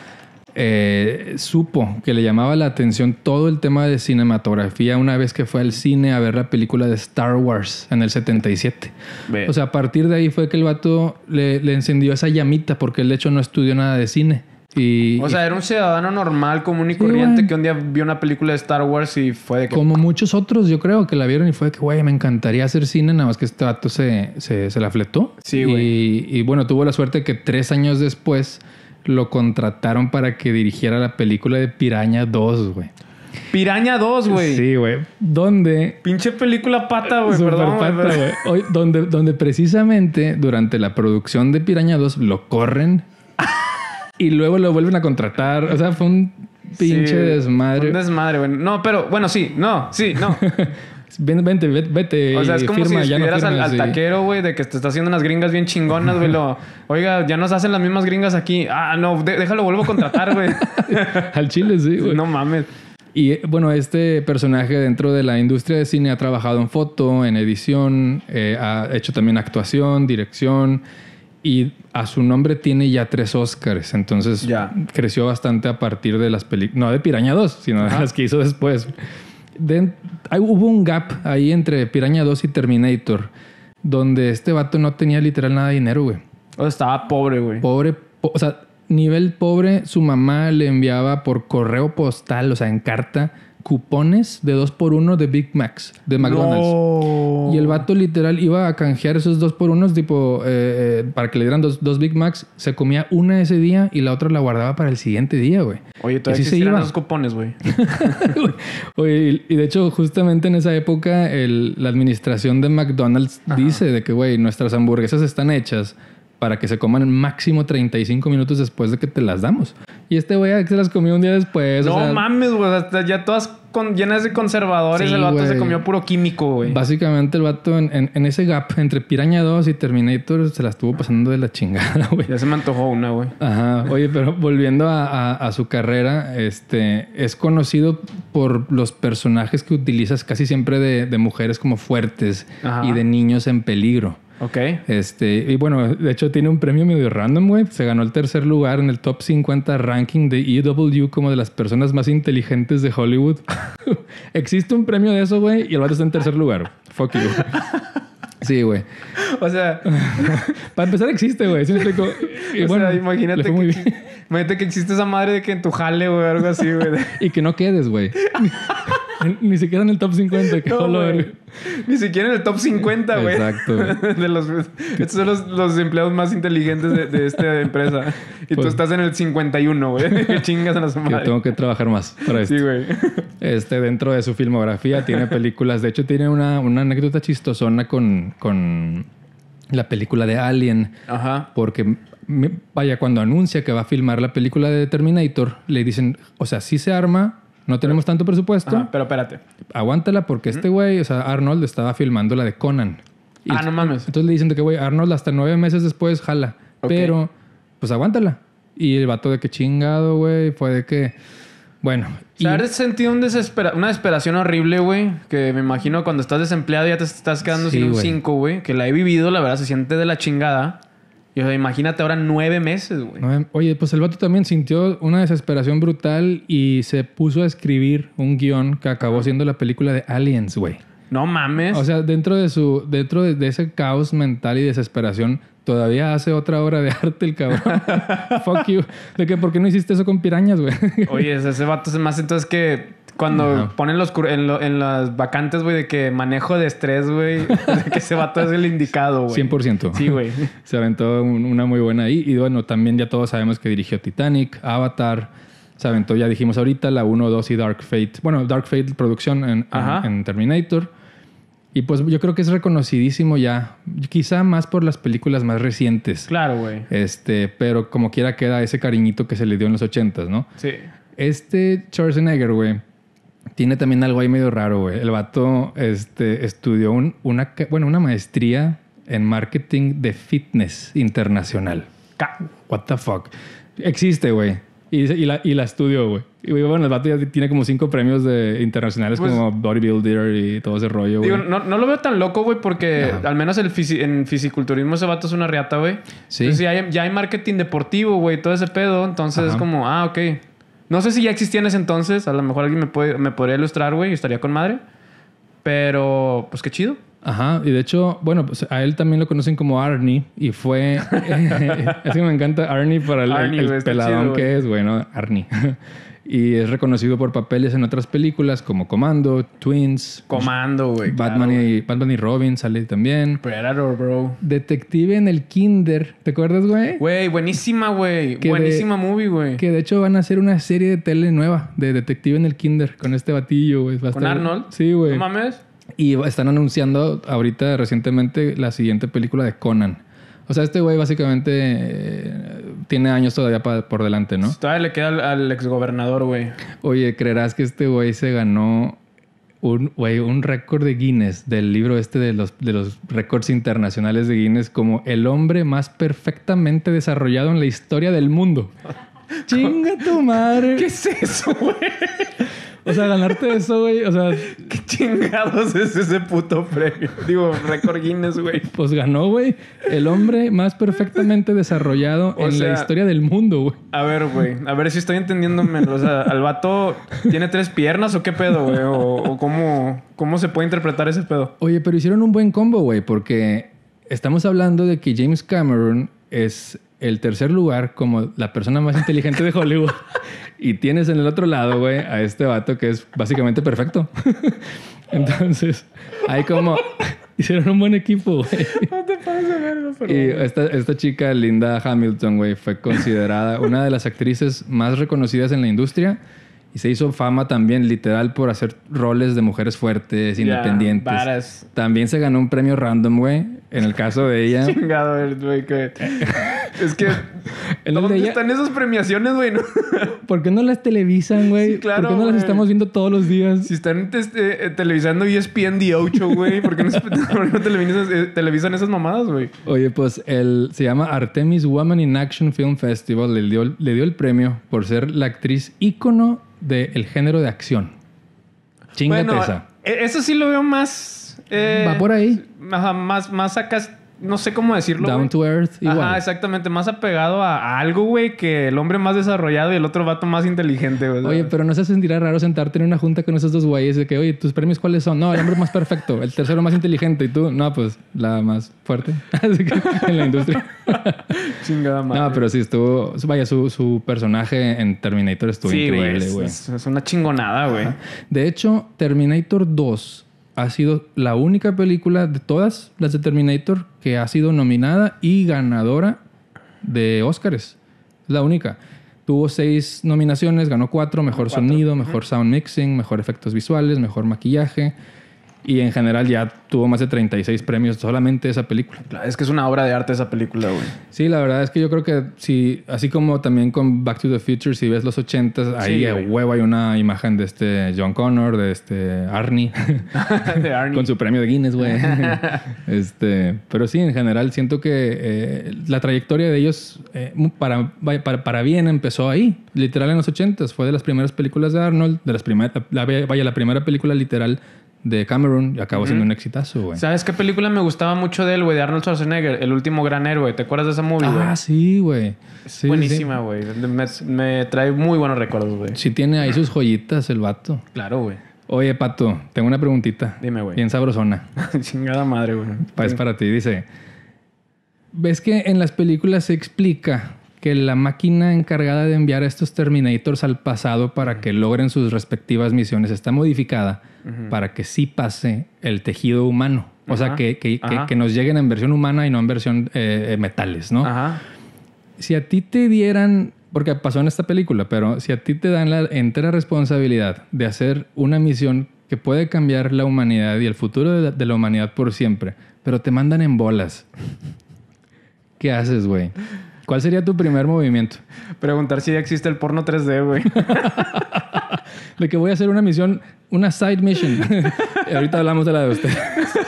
supo que le llamaba la atención todo el tema de cinematografía una vez que fue al cine a ver la película de Star Wars en el 77. O sea, a partir de ahí fue que el vato le encendió esa llamita porque él de hecho no estudió nada de cine. Era un ciudadano normal, común y corriente, que un día vio una película de Star Wars y fue de que... Como muchos otros, yo creo, que la vieron y fue de que, güey, me encantaría hacer cine, nada más que este vato se la fletó. Sí, güey. Y bueno, tuvo la suerte que 3 años después lo contrataron para que dirigiera la película de Piraña 2, güey. Piraña 2, güey. Sí, güey. ¿Dónde? Pinche película pata, güey. Perdón, pata, güey. Donde precisamente durante la producción de Piraña 2 lo corren... Y luego lo vuelven a contratar. O sea, fue un pinche desmadre. Un desmadre, güey. No, pero... Bueno, sí. No. Vete. O sea, es como firma, si estuvieras al taquero, güey, de que te está haciendo unas gringas bien chingonas, güey. Oiga, ya nos hacen las mismas gringas aquí. Ah, no. Déjalo, vuelvo a contratar, güey. Al chile, sí, güey. No mames. Y bueno, este personaje dentro de la industria de cine ha trabajado en foto, en edición, ha hecho también actuación, dirección... Y a su nombre tiene ya 3 Oscars. Entonces creció bastante a partir de las películas. No de Piraña 2, sino de las que hizo después. Hubo un gap ahí entre Piraña 2 y Terminator. Donde este vato no tenía literal nada de dinero, güey. O sea, estaba pobre, güey. O sea, nivel pobre. Su mamá le enviaba por correo postal, o sea, en carta, cupones de 2x1 de Big Macs de McDonald's. No. Y el vato literal iba a canjear esos 2x1 tipo para que le dieran dos Big Macs. Se comía una ese día y la otra la guardaba para el siguiente día, güey. Oye, todavía existían esos cupones, güey. Oye, y de hecho, justamente en esa época, la administración de McDonald's dice de que, güey, nuestras hamburguesas están hechas para que se coman máximo 35 minutos después de que te las damos. Y este güey se las comió un día después. No, o sea, mames, güey. Ya todas llenas de conservadores. Sí, el vato se comió puro químico, güey. Básicamente el vato en ese gap entre Piraña 2 y Terminator se la estuvo pasando de la chingada, güey. Ya se me antojó una, güey. Ajá. Oye, pero volviendo a su carrera, es conocido por los personajes que utilizas casi siempre de mujeres como fuertes y de niños en peligro. Ok. Y bueno, de hecho tiene un premio medio random, güey. Se ganó el 3er lugar en el top 50 ranking de EW como de las personas más inteligentes de Hollywood. Existe un premio de eso, güey, y el vato está en 3er lugar. Fuck you. Sí, güey. O sea... Para empezar existe, güey. ¿Sí me explico? Y bueno, sea, imagínate que existe esa madre de que en tu jale, güey, algo así, güey. Y que no quedes, güey. Ni siquiera en el top 50. Que ni siquiera en el top 50, güey. Exacto. Estos son los empleados más inteligentes de esta empresa. Y pues, tú estás en el 51, güey. Que chingas a las madres. Yo tengo que trabajar más para esto. Sí, güey. Dentro de su filmografía tiene películas. De hecho, tiene una anécdota chistosona con la película de Alien. Ajá. Porque... Vaya, cuando anuncia que va a filmar la película de Terminator, le dicen, o sea, sí se arma, no tenemos tanto presupuesto. Ajá, pero espérate. Aguántala porque este güey, o sea, Arnold estaba filmando la de Conan. Y no mames. Entonces le dicen de que, güey, Arnold hasta 9 meses después jala. Okay. Pero, pues aguántala. Y el vato de que chingado, güey, fue de que... Bueno. O sea, has sentido una desesperación horrible, güey. Que me imagino cuando estás desempleado ya te estás quedando sin un 5, güey. Que la he vivido, la verdad, se siente de la chingada. Y o sea, imagínate ahora 9 meses, güey. Oye, pues el vato también sintió una desesperación brutal y se puso a escribir un guión que acabó siendo la película de Aliens, güey. No mames. O sea, dentro de ese caos mental y desesperación, todavía hace otra obra de arte el cabrón. Fuck you. ¿De qué? ¿Por qué no hiciste eso con pirañas, güey? Oye, ese vato es más entonces que... Cuando ponen en las vacantes, güey, de que manejo de estrés, güey, de que ese vato es el indicado, güey. 100%. Sí, güey. Se aventó una muy buena ahí. Y bueno, también ya todos sabemos que dirigió Titanic, Avatar. Se aventó, ya dijimos ahorita, la 1, 2 y Dark Fate. Bueno, Dark Fate producción en Terminator. Y pues yo creo que es reconocidísimo ya. Quizá más por las películas más recientes. Claro, güey. Pero como quiera queda ese cariñito que se le dio en los 80s, ¿no? Sí. Schwarzenegger, güey, tiene también algo ahí medio raro, güey. El vato estudió una maestría en marketing de fitness internacional. What the fuck. Existe, güey. Y la estudió, güey. Y bueno, el vato ya tiene como 5 premios internacionales, pues, como bodybuilder y todo ese rollo, güey. Digo, no lo veo tan loco, güey, porque al menos en fisiculturismo ese vato es una riata, güey. Sí. Entonces ya hay marketing deportivo, güey, todo ese pedo. Entonces es como, ok. No sé si ya existía en ese entonces. A lo mejor alguien me podría ilustrar, güey, y estaría con madre. Pero, pues qué chido. Ajá. Y de hecho, bueno, pues a él también lo conocen como Arnie. Y fue... es que me encanta Arnie para el peladón chido, que es, güey, ¿no? Arnie. Y es reconocido por papeles en otras películas como Commando, Twins. Commando, güey. Batman y Robin sale también. Predator, bro. Detective en el Kinder. ¿Te acuerdas, güey? Güey, buenísima, güey. Buenísima movie, güey. Que de hecho van a hacer una serie de tele nueva de Detective en el Kinder con este batillo, güey. ¿Con Arnold? Sí, güey. ¿No mames? Y están anunciando ahorita recientemente la siguiente película de Conan. O sea, este güey básicamente tiene años todavía por delante, ¿no? Todavía le queda al exgobernador, güey. Oye, ¿creerás que este güey se ganó un récord de Guinness del libro de los récords internacionales de Guinness como el hombre más perfectamente desarrollado en la historia del mundo? ¡Chinga tu madre! ¿Qué es eso, güey? O sea, ganarte eso, güey. O sea... ¿Qué chingados es ese puto premio? Digo, récord Guinness, güey. Pues ganó, güey. El hombre más perfectamente desarrollado la historia del mundo, güey. A ver, güey. A ver si estoy entendiéndome. O sea, ¿al vato tiene 3 piernas o qué pedo, güey? ¿O cómo se puede interpretar ese pedo? Oye, pero hicieron un buen combo, güey. Porque estamos hablando de que James Cameron es el tercer lugar como la persona más inteligente de Hollywood y tienes en el otro lado, güey, a este vato que es básicamente perfecto. Entonces, hay como... Hicieron un buen equipo, güey. No te pases de verga, pero... Y esta chica, Linda Hamilton, güey, fue considerada una de las actrices más reconocidas en la industria. Y se hizo fama también, literal, por hacer roles de mujeres fuertes, independientes. Varas. También se ganó un premio random, güey. En el caso de ella. Chingado, güey, que... Es que... ¿Dónde están esas premiaciones, güey? ¿No? ¿Por qué no las televisan, güey? Sí, claro, ¿Por qué no las estamos viendo todos los días? Si están televisando ESPN The 8, güey, ¿por qué no televisan esas mamadas, güey? Oye, pues se llama Artemis Women in Action Film Festival. Le dio el premio por ser la actriz ícono del género de acción. Chíngate bueno, esa. Eso sí lo veo más... Va por ahí. Ajá, más acá... No sé cómo decirlo. Down güey. to earth. Igual. Ajá, exactamente. Más apegado a algo, güey, que el hombre más desarrollado y el otro vato más inteligente, güey. Oye, pero ¿no se sentirá raro sentarte en una junta con esos dos güeyes de que, oye, ¿tus premios cuáles son? No, el hombre más perfecto, el tercero más inteligente y tú, no, pues la más fuerte. Así que en la industria. Chingada madre. No, pero sí estuvo... Vaya, su personaje en Terminator estuvo increíble, güey. Es una chingonada, güey. De hecho, Terminator 2 ha sido la única película de todas las de Terminator que ha sido nominada y ganadora de Óscares. Es la única. Tuvo 6 nominaciones, ganó 4. Mejor sonido, mejor sound mixing, mejor efectos visuales, mejor maquillaje. Y en general ya tuvo más de 36 premios solamente esa película. Es que es una obra de arte esa película, güey. Sí, la verdad es que yo creo que si, así como también con Back to the Future, si ves los 80s, ahí a huevo hay una imagen de este John Connor, de este Arnie. De Arnie. Con su premio de Guinness, güey. Pero sí, en general siento que la trayectoria de ellos para bien empezó ahí. Literal en los 80s. Fue de las primeras películas de Arnold, de las la primera película literal de Cameron y acabó siendo un exitazo, güey. ¿Sabes qué película me gustaba mucho de él, güey? De Arnold Schwarzenegger, El último gran héroe. ¿Te acuerdas de esa movie, güey? Ah, sí, güey. Es buenísima, güey. Me trae muy buenos recuerdos, güey. Sí tiene ahí sus joyitas el vato. Claro, güey. Oye, Pato, tengo una preguntita. Dime, güey. Bien sabrosona. Chingada madre, güey. Es para ti. Dice, ¿ves que en las películas se explica que la máquina encargada de enviar a estos Terminators al pasado para que logren sus respectivas misiones está modificada para que sí pase el tejido humano? O sea, que nos lleguen en versión humana y no en versión metales, ¿no? Ajá. Si a ti te dieran, porque pasó en esta película, pero si a ti te dan la entera responsabilidad de hacer una misión que puede cambiar la humanidad y el futuro de la humanidad por siempre, pero te mandan en bolas, ¿qué haces, güey? ¿Cuál sería tu primer movimiento? Preguntar si ya existe el porno 3D, güey. De que voy a hacer una misión, una side mission. Y ahorita hablamos de la de usted.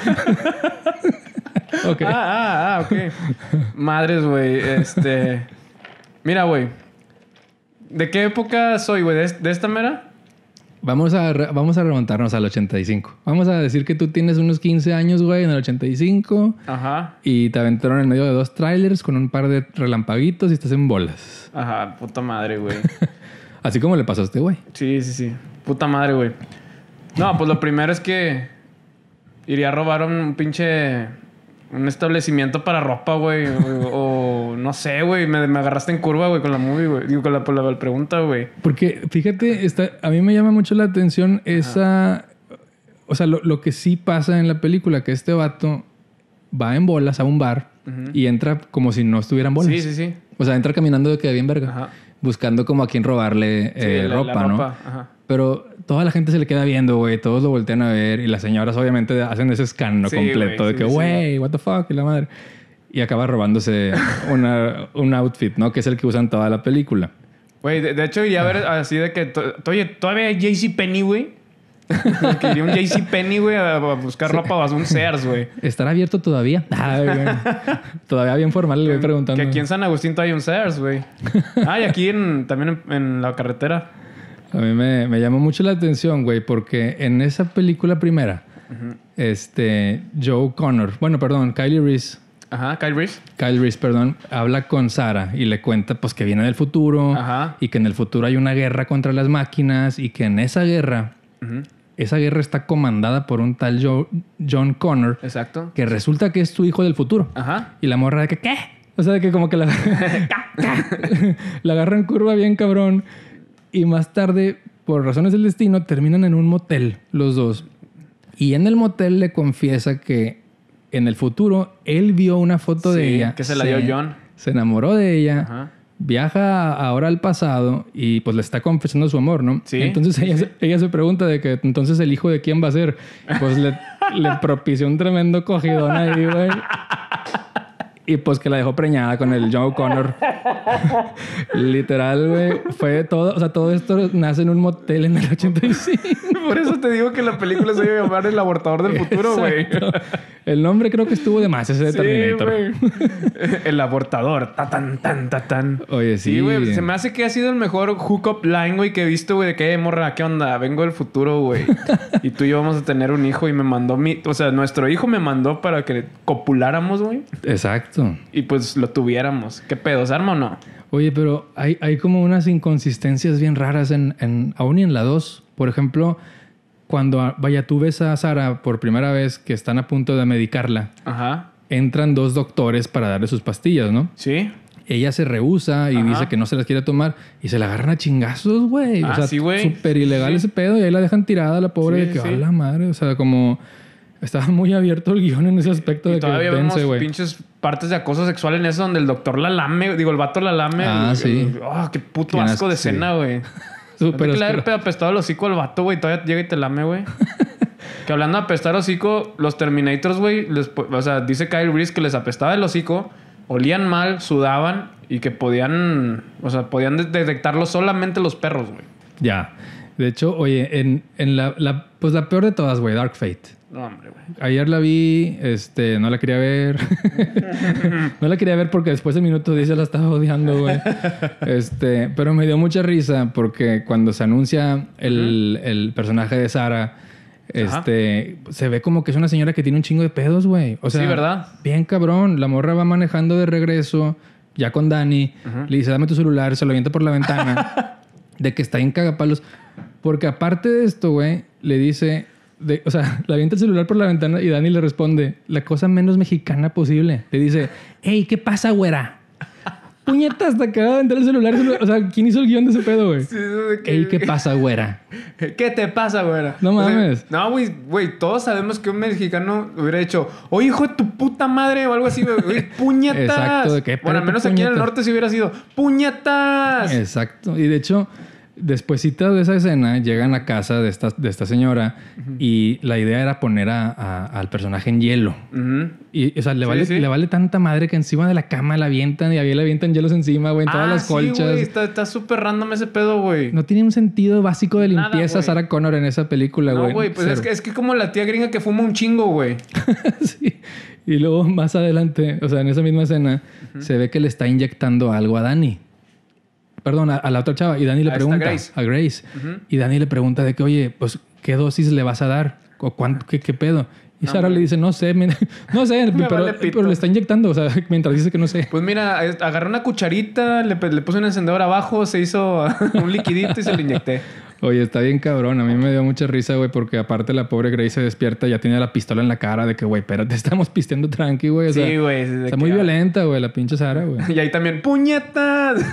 Okay. Ok. Madres, güey. Mira, güey. ¿De qué época soy, güey? ¿De esta mera? Vamos a remontarnos al 85. Vamos a decir que tú tienes unos 15 años, güey, en el 85. Ajá. Y te aventaron en medio de 2 trailers con un par de relampaguitos y estás en bolas. Ajá, puta madre, güey. Así como le pasó a este güey. Sí. Puta madre, güey. No, pues lo primero es que iría a robar un establecimiento para ropa, güey. O no sé, güey. Me agarraste en curva, güey, con la movie, güey. Digo, con la pregunta, güey. Porque, fíjate, a mí me llama mucho la atención esa... O sea, lo que sí pasa en la película, que este vato va en bolas a un bar y entra como si no estuviera en bolas. Sí. O sea, entra caminando de que bien verga. Ajá. Buscando como a quien robarle ropa, ¿no? Ajá. Pero toda la gente se le queda viendo, güey. Todos lo voltean a ver. Y las señoras obviamente hacen ese scan completo. Güey, de que, güey, what the fuck, y la madre. Y acaba robándose un outfit, ¿no? Que es el que usan toda la película. Güey, de hecho iría a ver así de que... Oye, todavía hay JCPenney, güey. Que iría un JCPenney, güey, a buscar ropa o a un Sears, güey. ¿Estará abierto todavía? Ay, güey. Todavía bien formal le voy preguntando. Que aquí en San Agustín todavía hay un Sears, güey. Y aquí también en la carretera. A mí me llamó mucho la atención, güey, porque en esa película primera, Joe Connor, Kylie Reese. Ajá, Kyle Reese, habla con Sarah y le cuenta pues que viene del futuro. Ajá. Y que en el futuro hay una guerra contra las máquinas y que en esa guerra, esa guerra está comandada por un tal John Connor. Exacto. Que resulta que es tu hijo del futuro. Ajá. Y la morra de que, ¿qué? O sea, que como que la agarran curva bien cabrón. Y más tarde, por razones del destino, terminan en un motel los dos. Y en el motel le confiesa que en el futuro él vio una foto de ella. Que se la dio John. Se enamoró de ella. Ajá. Viaja ahora al pasado y pues le está confesando su amor, ¿no? Sí. Entonces ella se pregunta de que entonces el hijo de quién va a ser. Pues le propició un tremendo cogidón ahí, güey. Y pues que la dejó preñada con el John Connor. Literal, güey. Fue todo... O sea, todo esto nace en un motel en el 85. Por eso te digo que la película se iba a llamar El abortador del futuro, güey. El nombre creo que estuvo de más, ese de Terminator. Güey. El abortador. Tatán. Oye, sí. Sí, güey. Se me hace que ha sido el mejor hookup line, güey, que he visto, güey. De que, morra, ¿qué onda? Vengo del futuro, güey. Y tú y yo vamos a tener un hijo y me mandó O sea, nuestro hijo me mandó para que copuláramos, güey. Exacto. Y pues lo tuviéramos. ¿Qué pedo? ¿Se arma o no? Oye, pero hay como unas inconsistencias bien raras aún y en la 2. Por ejemplo, cuando tú ves a Sara por primera vez que están a punto de medicarla, Ajá. entran 2 doctores para darle sus pastillas, ¿no? Sí. Ella se rehúsa y dice que no se las quiere tomar y se la agarran a chingazos, güey. O sea, sí, güey. Súper ilegal ese pedo y ahí la dejan tirada la pobre de que, ¡a la madre! O sea, como... Estaba muy abierto el guión en ese aspecto y de todavía que vemos güey. Pinches partes de acoso sexual en eso donde el doctor la lame. Digo, el vato la lame. Sí. Qué puto asco de escena, güey. Súper ¿No te haber apestado el hocico al vato, güey? Todavía llega y te lame, güey. Que hablando de apestar hocico, los Terminators, güey, o sea, dice Kyle Reese que les apestaba el hocico, olían mal, sudaban y que podían detectarlo solamente los perros, güey. Ya. De hecho, oye, en la peor de todas, güey, Dark Fate. No, hombre, güey. Ayer la vi, no la quería ver. No la quería ver porque después de minuto 10 ya la estaba odiando, güey. Pero me dio mucha risa porque cuando se anuncia el personaje de Sara, se ve como que es una señora que tiene un chingo de pedos, güey. O sea, sí, ¿verdad? Bien cabrón. La morra va manejando de regreso, ya con Dani. Le dice, dame tu celular, se lo avienta por la ventana. De que está en cagapalos. Porque aparte de esto, güey, le dice... o sea, le avienta el celular por la ventana y Dani le responde la cosa menos mexicana posible. Le dice, hey, ¿qué pasa, güera? Puñeta, hasta acaba de aventar el celular. O sea, ¿quién hizo el guión de ese pedo, güey? Sí, hey, ¿qué pasa, güera? ¿Qué te pasa, güera? No mames. O sea, no, güey, todos sabemos que un mexicano hubiera dicho, oye, hijo de tu puta madre, o algo así, güey, puñetas. Exacto. ¿De qué? Bueno, al menos aquí en el norte sí hubiera sido, puñetas. Exacto. Y de hecho... Despuésito de esa escena, llegan a casa de esta señora y la idea era poner al personaje en hielo. Y, o sea, le vale tanta madre que encima de la cama la avientan y ahí le avientan hielos encima, güey, en todas las colchas. Sí, güey, está súper random ese pedo, güey. No tiene un sentido básico de limpieza Nada, Sarah Connor en esa película, güey. No, güey, pues es que como la tía gringa que fuma un chingo, güey. Sí. Y luego más adelante, o sea, en esa misma escena, se ve que le está inyectando algo a Dani. Perdón, a la otra chava. Y Dani le pregunta... A Grace. Y Dani le pregunta de que, oye, pues, ¿qué dosis le vas a dar? ¿O cuánto? ¿Qué pedo? Y Sara le dice, no sé, pero le está inyectando. O sea, mientras dice que no sé. Pues mira, agarré una cucharita, le puse un encendedor abajo, se hizo un liquidito y se lo inyecté. Oye, está bien cabrón. A mí me dio mucha risa, güey, porque aparte la pobre Grace se despierta y ya tiene la pistola en la cara de que, güey, espérate, estamos pisteando tranqui, güey. O sea, sí, güey. Está muy violenta, güey, la pinche Sara, güey. Y ahí también, ¡puñetas!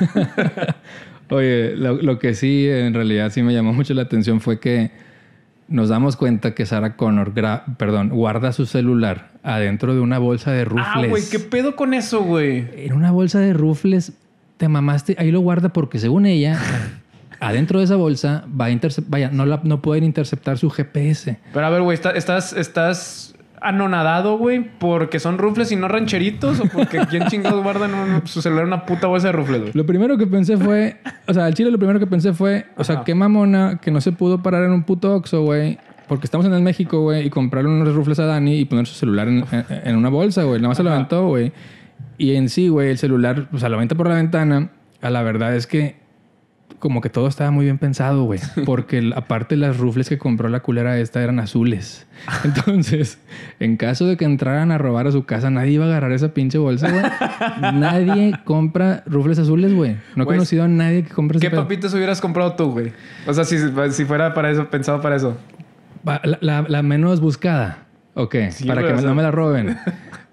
Oye, lo que sí, en realidad sí me llamó mucho la atención fue que nos damos cuenta que Sarah Connor, guarda su celular adentro de una bolsa de rufles. Ah, güey, ¿qué pedo con eso, güey? En una bolsa de rufles te mamaste. Ahí lo guarda porque según ella... Adentro de esa bolsa no pueden interceptar su GPS. Pero a ver, güey, ¿estás anonadado, güey? ¿Porque son rufles y no rancheritos? ¿O porque quién chingados guardan su celular en una puta bolsa de rufles, güey? Lo primero que pensé fue... O sea, al chile lo primero que pensé fue... O sea, qué mamona que no se pudo parar en un puto Oxxo, güey. Porque estamos en el México, güey. Y comprarle unos rufles a Dani y poner su celular en una bolsa, güey. Nada más se lo levantó, güey. Y en sí, güey, el celular... O sea, lo avienta por la ventana. A la verdad es que... Como que todo estaba muy bien pensado, güey. Porque aparte las rufles que compró la culera esta eran azules. Entonces, en caso de que entraran a robar a su casa, nadie iba a agarrar esa pinche bolsa, güey. Nadie compra rufles azules, güey. No he conocido a nadie que compre ese ¿Qué papitas hubieras comprado tú, güey? O sea, si fuera para eso, pensado para eso. La menos buscada. Ok, sí, para que no me la roben.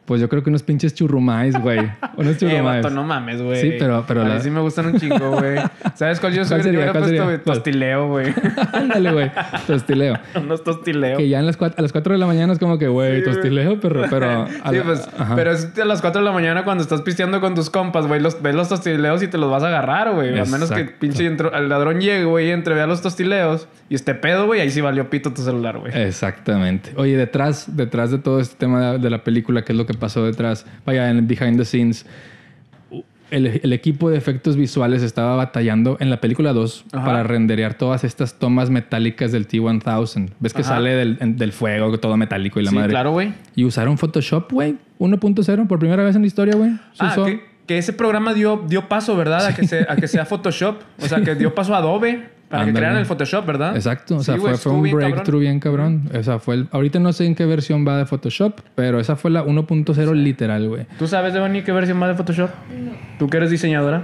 Pues yo creo que unos pinches churrumais, güey. Unos churrumais. Vato, no mames, güey. Sí, pero a mí sí me gustan un chingo, güey. ¿Sabes cuál yo soy? Yo hubiera puesto tostileo, güey. Ándale, güey. Tostileo. Unos tostileo. Que ya a las 4 de la mañana es como que, güey, sí, tostileo, pero... Sí, pues... Ajá. Pero es a las 4 de la mañana cuando estás pisteando con tus compas, güey. Ves los tostileos y te los vas a agarrar, güey. A menos que pinche el ladrón llegue, güey, y entrevea los tostileos y esté pedo, güey. Ahí sí valió pito tu celular, güey. Exactamente. Oye, detrás de todo este tema de la película, ¿qué es lo que pasó detrás? Vaya, en behind the scenes, el equipo de efectos visuales estaba batallando en la película 2 para renderear todas estas tomas metálicas del T-1000. ¿Ves que sale del fuego, todo metálico y la madre? Sí, claro, güey. Y usaron Photoshop, güey. 1.0 por primera vez en la historia, güey. Que ese programa dio paso, ¿verdad? A que sea Photoshop. O sea, que dio paso a Adobe. Para que crearan el Photoshop, ¿verdad? Exacto. O sea, fue un breakthrough bien cabrón. O sea, ahorita no sé en qué versión va de Photoshop, pero esa fue la 1.0 literal, güey. ¿Tú sabes, Devani, qué versión va de Photoshop? No. ¿Tú que eres diseñadora?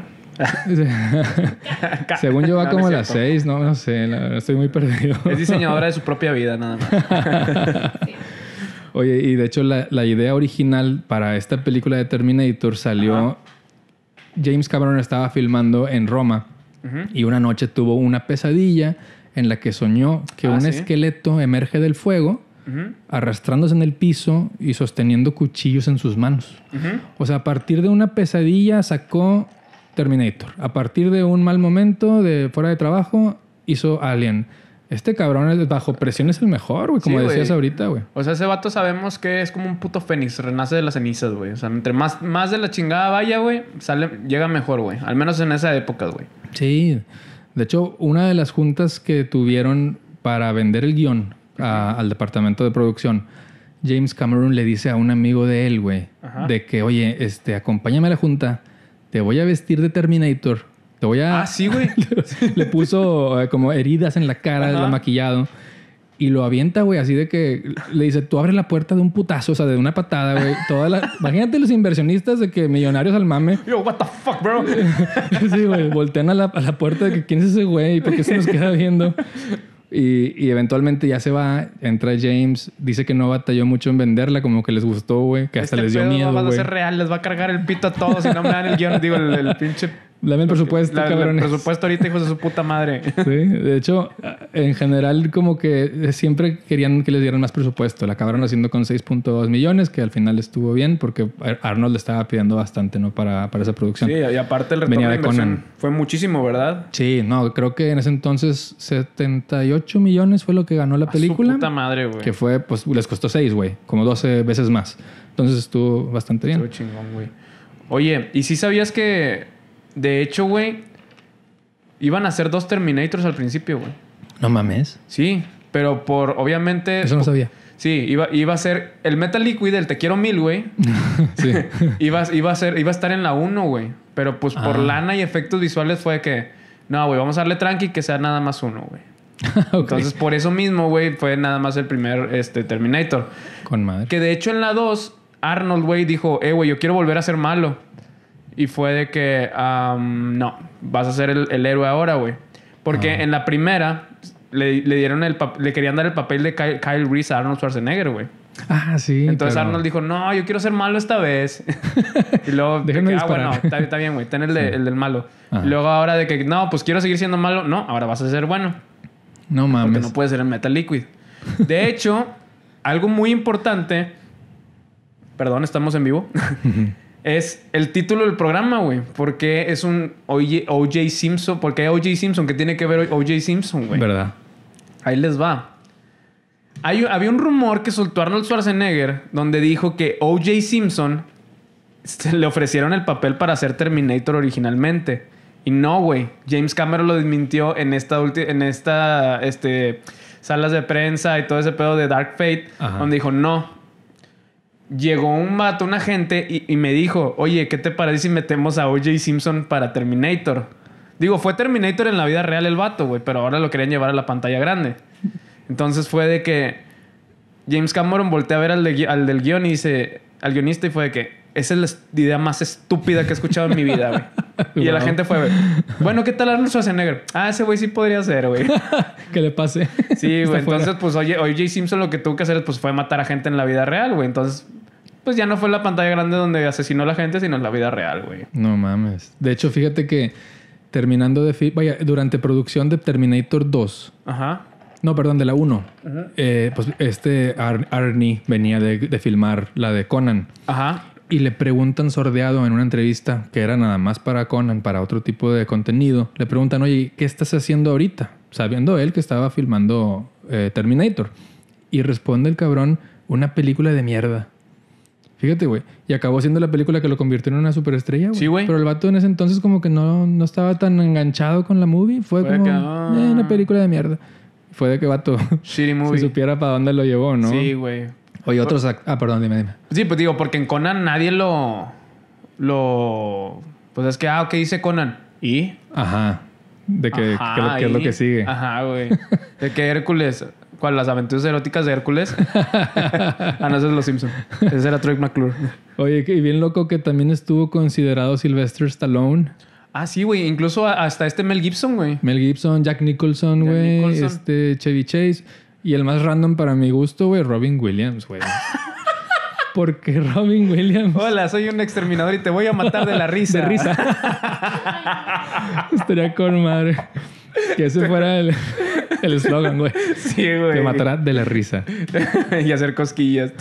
Según yo va como a las 6, no sé. Estoy muy perdido. Es diseñadora de su propia vida, nada más. Oye, y de hecho la idea original para esta película de Terminator salió... James Cameron estaba filmando en Roma. Y una noche tuvo una pesadilla en la que soñó que un esqueleto emerge del fuego, arrastrándose en el piso y sosteniendo cuchillos en sus manos. O sea, a partir de una pesadilla sacó Terminator. A partir de un mal momento de fuera de trabajo, hizo Alien. Este cabrón bajo presión es el mejor, güey, como decías ahorita, güey. O sea, ese vato sabemos que es como un puto fénix, renace de las cenizas, güey. O sea, entre más de la chingada vaya, güey, llega mejor, güey. Al menos en esa época, güey. Sí. De hecho, una de las juntas que tuvieron para vender el guión al departamento de producción, James Cameron le dice a un amigo de él, güey, de que, oye, acompáñame a la junta, te voy a vestir de Terminator. Te voy a... sí, güey. Le puso como heridas en la cara, lo maquillado. Y lo avienta, güey, así de que... Le dice, tú abres la puerta de un putazo, o sea, de una patada, güey. Imagínate los inversionistas de que millonarios al mame. Yo, what the fuck, bro? Sí, güey. Voltean a la puerta de que quién es ese güey y por qué se nos queda viendo. Y eventualmente ya se va, entra James, dice que no batalló mucho en venderla, como que les gustó, güey, que hasta les dio miedo, güey. Va a ser real, les va a cargar el pito a todos si no me dan el guión, digo, el pinche... Dame el presupuesto, cabrones. El presupuesto ahorita, hijos de su puta madre. Sí, de hecho, en general, como que siempre querían que les dieran más presupuesto. La acabaron haciendo con 6.2 millones, que al final estuvo bien, porque Arnold le estaba pidiendo bastante, ¿no? Para esa producción. Sí, y aparte el retorno de inversión fue muchísimo, ¿verdad? Sí, no, creo que en ese entonces 78 millones fue lo que ganó la película. Su puta madre, güey. Que fue, pues, les costó 6, güey. Como 12 veces más. Entonces estuvo bastante bien. Estuvo chingón, güey. Oye, ¿y si sabías que... De hecho, güey, iban a ser 2 Terminators al principio, güey? No mames. Sí, pero obviamente... Eso no sabía. Sí, iba a ser... El Metal Liquid, el Te Quiero 1000, güey. Sí. iba a estar en la 1, güey. Pero pues por lana y efectos visuales fue que... No, güey, vamos a darle tranqui que sea nada más uno, güey. Okay. Entonces, por eso mismo, güey, fue nada más el primer Terminator. Con madre. Que de hecho en la 2, Arnold, güey, dijo... güey, yo quiero volver a ser malo. Y fue de que... no, vas a ser el héroe ahora, güey. Porque en la primera le querían dar el papel de Kyle Reese a Arnold Schwarzenegger, güey. Ah, sí. Entonces Arnold dijo, no, yo quiero ser malo esta vez. Y luego... bueno, está bien, güey. Ten el del malo. Y luego ahora de que... No, pues quiero seguir siendo malo. No, ahora vas a ser bueno. No mames. Porque no puedes ser el Metal Liquid. De hecho, algo muy importante... Perdón, estamos en vivo. Es el título del programa, güey. Porque es un O.J. Simpson. Porque hay O.J. Simpson. ¿Qué tiene que ver O.J. Simpson, güey? ¿Verdad? Ahí les va. Había un rumor que soltó Arnold Schwarzenegger donde dijo que O.J. Simpson le ofrecieron el papel para hacer Terminator originalmente. Y no, güey. James Cameron lo desmintió en salas de prensa y todo ese pedo de Dark Fate. Donde dijo, no. Llegó un vato, un agente, y me dijo, oye, ¿qué te parece si metemos a O.J. Simpson para Terminator? Digo, fue Terminator en la vida real el vato, güey, pero ahora lo querían llevar a la pantalla grande. Entonces fue de que James Cameron voltea a ver al del guión y dice, al guionista, y fue de que esa es la idea más estúpida que he escuchado en mi vida, güey. Y la gente fue, bueno, ¿qué tal Arnold Schwarzenegger? Ese güey sí podría ser, güey. Que le pase. Sí, güey. Entonces, pues, O.J. Simpson lo que tuvo que hacer pues, fue matar a gente en la vida real, güey. Entonces, pues ya no fue la pantalla grande donde asesinó a la gente, sino en la vida real, güey. No mames. De hecho, fíjate que terminando durante producción de Terminator 2. Ajá. No, perdón, de la 1. Pues Arnie venía de filmar la de Conan. Ajá. Y le preguntan sordeado en una entrevista, que era nada más para Conan, para otro tipo de contenido. Le preguntan, oye, ¿qué estás haciendo ahorita? Sabiendo él que estaba filmando Terminator. Y responde el cabrón, una película de mierda. Fíjate, güey. Y acabó siendo la película que lo convirtió en una superestrella, güey. Sí, güey. Pero el vato en ese entonces como que no estaba tan enganchado con la movie. Fue como una película de mierda. Fue de que vato Shitty movie. si supiera para dónde lo llevó, ¿no? Sí, güey. Oye, otros... perdón, dime. Sí, pues digo, porque en Conan nadie pues es que, ¿qué dice Conan? ¿Y? Ajá. De que, ¿qué es lo que sigue? Ajá, güey. De que Hércules... ¿Cuál? ¿Las aventuras eróticas de Hércules? No, ese es Los Simpsons. Ese era Troy McClure. Oye, y bien loco que también estuvo considerado Sylvester Stallone. Ah, sí, güey. Incluso hasta Mel Gibson, güey. Mel Gibson, Jack Nicholson, güey. Chevy Chase. Y el más random para mi gusto, güey, Robin Williams, güey. Porque Robin Williams... Hola, soy un exterminador y te voy a matar de la risa. De risa. Estaría con madre. Que ese fuera el eslogan, güey. Sí, güey. Te matará de la risa. Y hacer cosquillas.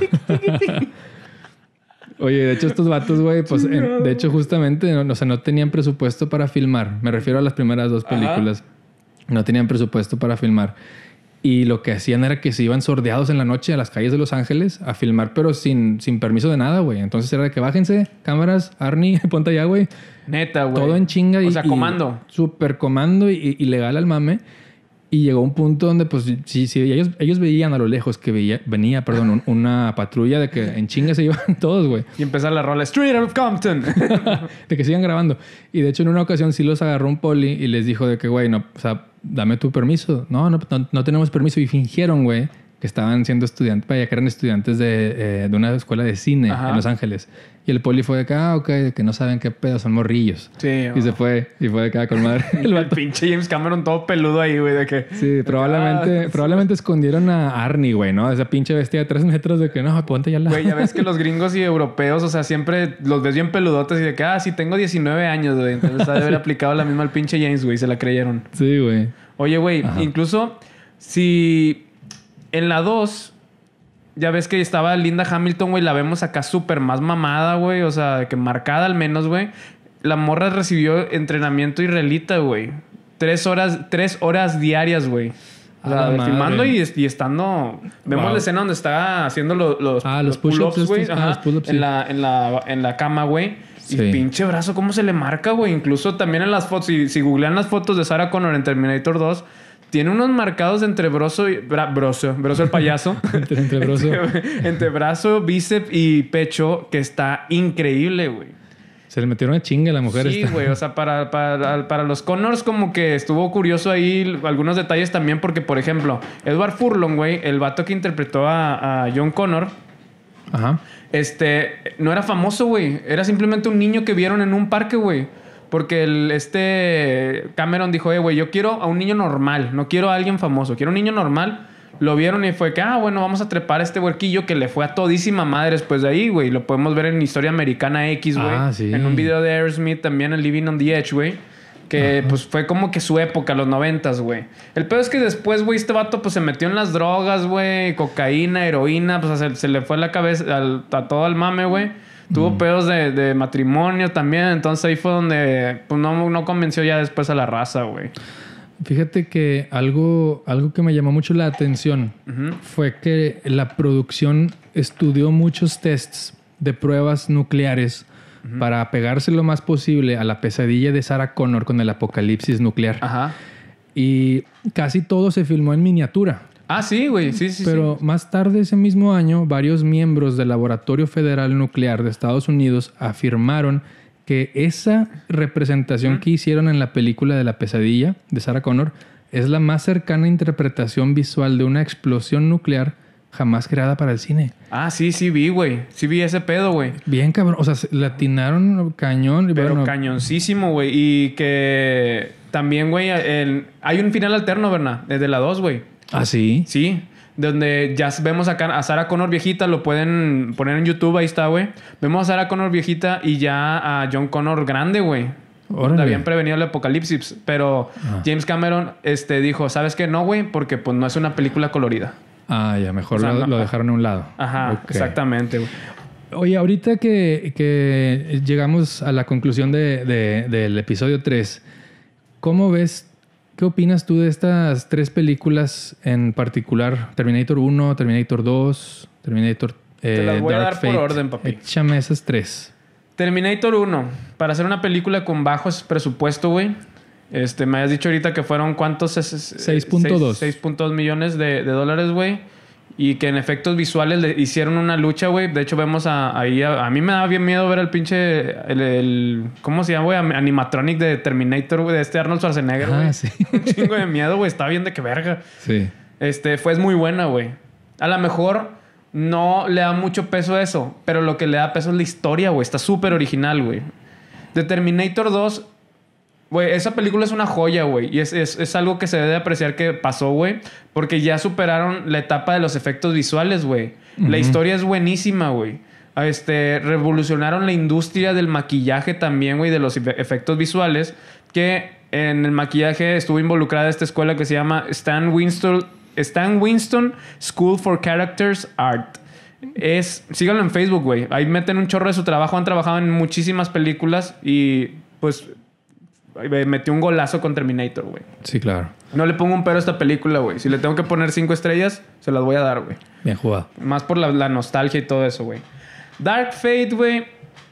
Oye, de hecho estos vatos, güey, pues de hecho justamente, no tenían presupuesto para filmar. Me refiero a las primeras dos películas. Ajá. No tenían presupuesto para filmar. Y lo que hacían era que se iban sordeados en la noche a las calles de Los Ángeles a filmar, pero sin permiso de nada, güey. Entonces era de que bájense, cámaras, Arnie, ponte allá, güey. Neta, güey. Todo en chinga. O sea, comando. Súper comando y legal al mame. Y llegó un punto donde, pues, si ellos veían a lo lejos que venía, una patrulla de que en chinga se iban todos, güey. Y empezar la rola Street of Compton. De que sigan grabando. Y de hecho, en una ocasión sí los agarró un poli y les dijo de que, güey, no, o sea, dame tu permiso. No tenemos permiso. Y fingieron, güey, que estaban siendo estudiantes, que eran estudiantes de una escuela de cine. Ajá. En Los Ángeles. Y el poli fue de acá, ok, de que no saben qué pedo, son morrillos. Sí. Y se fue. Y fue de acá con madre. El pinche James Cameron todo peludo ahí, güey, de que... Sí, probablemente escondieron a Arnie, güey, ¿no? Esa pinche bestia de 3 metros de que no, ponte ya la... Güey, ya ves que los gringos y europeos, o sea, siempre los ves bien peludotes y de que, sí, tengo 19 años, güey. Entonces ha de haber aplicado la misma al pinche James, güey, se la creyeron. Sí, güey. Oye, güey, incluso si en la 2... Ya ves que estaba Linda Hamilton, güey. La vemos acá súper más mamada, güey. O sea, que marcada al menos, güey. La morra recibió entrenamiento israelita, güey. 3 horas diarias, güey. O sea, filmando y estando... Vemos la escena donde está haciendo los pull-ups, güey. Los pull-ups, en la cama, güey. Sí. Y pinche brazo, ¿cómo se le marca, güey? Incluso también en las fotos... Si googlean las fotos de Sarah Connor en Terminator 2... Tiene unos marcados entre Broso el payaso. entre brazo, bíceps y pecho que está increíble, güey. Se le metieron a chinga a la mujer. Sí, güey. O sea, para los Connors como que estuvo curioso ahí algunos detalles también porque, por ejemplo, Edward Furlong, güey, el vato que interpretó a John Connor... Ajá. No era famoso, güey. Era simplemente un niño que vieron en un parque, güey. Porque Cameron dijo, güey, yo quiero a un niño normal. No quiero a alguien famoso. Quiero un niño normal. Lo vieron y fue que, bueno, vamos a trepar a este huerquillo que le fue a todísima madre después de ahí, güey. Lo podemos ver en Historia Americana X, güey. Sí. En un video de Aerosmith también, en Living on the Edge, güey. Que, pues, fue como que su época, los 90s, güey. El peor es que después, güey, este vato, pues, se metió en las drogas, güey. Cocaína, heroína. Pues, se le fue la cabeza a todo el mame, güey. Tuvo pedos de matrimonio también. Entonces ahí fue donde pues no convenció ya después a la raza, güey. Fíjate que algo que me llamó mucho la atención fue que la producción estudió muchos tests de pruebas nucleares para apegarse lo más posible a la pesadilla de Sarah Connor con el apocalipsis nuclear. Ajá. Y casi todo se filmó en miniatura. Sí, güey. Sí. Pero más tarde ese mismo año, varios miembros del Laboratorio Federal Nuclear de Estados Unidos afirmaron que esa representación que hicieron en la película de la pesadilla de Sarah Connor es la más cercana interpretación visual de una explosión nuclear jamás creada para el cine. Sí vi, güey. Sí vi ese pedo, güey. Bien, cabrón. O sea, le atinaron cañón. Pero cañoncísimo, güey. Y que también, güey, hay un final alterno, ¿verdad? Desde la 2, güey. ¿Ah, sí? Sí. donde ya vemos acá a Sarah Connor viejita, lo pueden poner en YouTube, ahí está, güey. Vemos a Sarah Connor viejita y ya a John Connor grande, güey. Órale. Habían prevenido el apocalipsis, pero James Cameron dijo, ¿sabes qué? No, güey, porque pues no es una película colorida. Ah, ya, mejor O sea, lo no. dejaron a un lado. Ajá, Ok. exactamente, güey. Oye, ahorita que llegamos a la conclusión del episodio 3, ¿cómo ves, qué opinas tú de estas 3 películas en particular? Terminator 1, Terminator 2, Terminator Te las voy a Dark dar por Fate. orden, papi. Échame esas 3. Terminator 1, para hacer una película con bajos presupuesto, güey. Me habías dicho ahorita que fueron ¿cuántos? 6.2. 6.2 millones de dólares, güey. Y que en efectos visuales le hicieron una lucha, güey. De hecho, vemos ahí... A mí me da bien miedo ver el pinche... ¿Cómo se llama, güey? Animatronic de Terminator, güey. De Arnold Schwarzenegger, güey. Ah, sí. Un chingo de miedo, güey. Está bien de que verga. Sí. Es muy buena, güey. A lo mejor no le da mucho peso a eso. Pero lo que le da peso es la historia, güey. Está súper original, güey. De Terminator 2... Güey, esa película es una joya, güey. Y es algo que se debe apreciar que pasó, güey. Porque ya superaron la etapa de los efectos visuales, güey. La historia es buenísima, güey. Revolucionaron la industria del maquillaje también, güey. De los efectos visuales. Que en el maquillaje estuvo involucrada esta escuela que se llama Stan Winston School for Characters Art. Síganlo en Facebook, güey. Ahí meten un chorro de su trabajo. Han trabajado en muchísimas películas. Y pues... metió un golazo con Terminator, güey. Sí, claro. No le pongo un pero a esta película, güey. Si le tengo que poner 5 estrellas, se las voy a dar, güey. Bien jugado. Más por la nostalgia y todo eso, güey. Dark Fate, güey.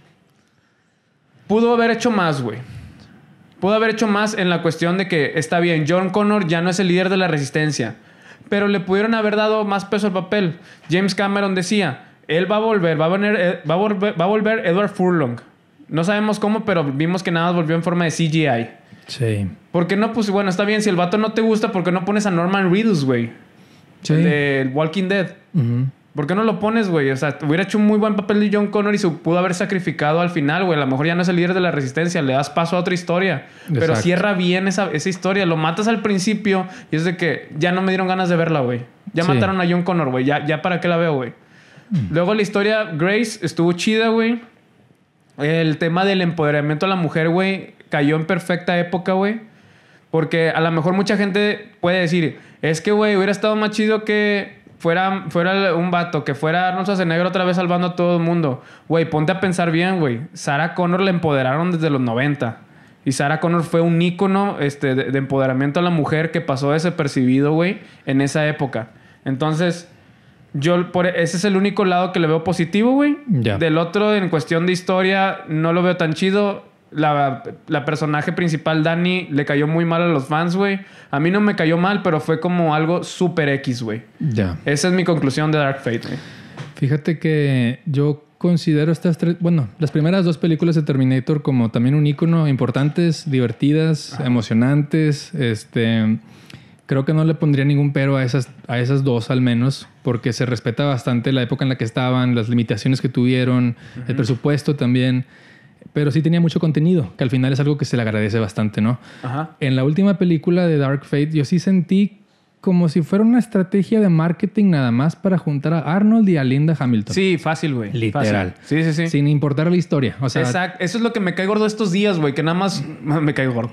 Pudo haber hecho más, güey. Pudo haber hecho más en la cuestión de que está bien, John Connor ya no es el líder de la resistencia. Pero le pudieron haber dado más peso al papel. James Cameron decía, él va a volver, va a volver Edward Furlong. No sabemos cómo, pero vimos que nada más volvió en forma de CGI. Sí. ¿Por qué no? Pues bueno, está bien. Si el vato no te gusta, ¿por qué no pones a Norman Reedus, güey? Sí. El de Walking Dead. ¿Por qué no lo pones, güey? O sea, hubiera hecho un muy buen papel de John Connor y se pudo haber sacrificado al final, güey. A lo mejor ya no es el líder de la resistencia. Le das paso a otra historia. Pero Exacto. cierra bien esa historia. Lo matas al principio y es de que ya no me dieron ganas de verla, güey. Ya Sí. mataron a John Connor, güey. Ya para qué la veo, güey. Luego la historia Grace estuvo chida, güey. El tema del empoderamiento a la mujer, güey, cayó en perfecta época, güey. Porque a lo mejor mucha gente puede decir, es que, güey, hubiera estado más chido que fuera un vato, que fuera Arnold Schwarzenegger otra vez salvando a todo el mundo. Güey, ponte a pensar bien, güey. Sarah Connor la empoderaron desde los 90. Y Sarah Connor fue un ícono de empoderamiento a la mujer que pasó desapercibido, güey, en esa época. Entonces... ese es el único lado que le veo positivo, güey. Ya. Del otro, en cuestión de historia, no lo veo tan chido. La personaje principal, Dani, le cayó muy mal a los fans, güey. A mí no me cayó mal, pero fue como algo súper X, güey. Ya. Esa es mi conclusión de Dark Fate, güey. Fíjate que yo considero estas 3... Bueno, las primeras 2 películas de Terminator como también un ícono, importantes, divertidas, emocionantes. Creo que no le pondría ningún pero a esas 2 al menos, porque se respeta bastante la época en la que estaban, las limitaciones que tuvieron, el presupuesto también. Pero sí tenía mucho contenido, que al final es algo que se le agradece bastante, ¿no? Ajá. En la última película de Dark Fate, yo sí sentí como si fuera una estrategia de marketing nada más para juntar a Arnold y a Linda Hamilton. Sí, fácil, güey. Literal. Fácil. Sí. Sin importar la historia. O sea, Exacto. Eso es lo que me cae gordo estos días, güey. Que nada más... Me cae gordo.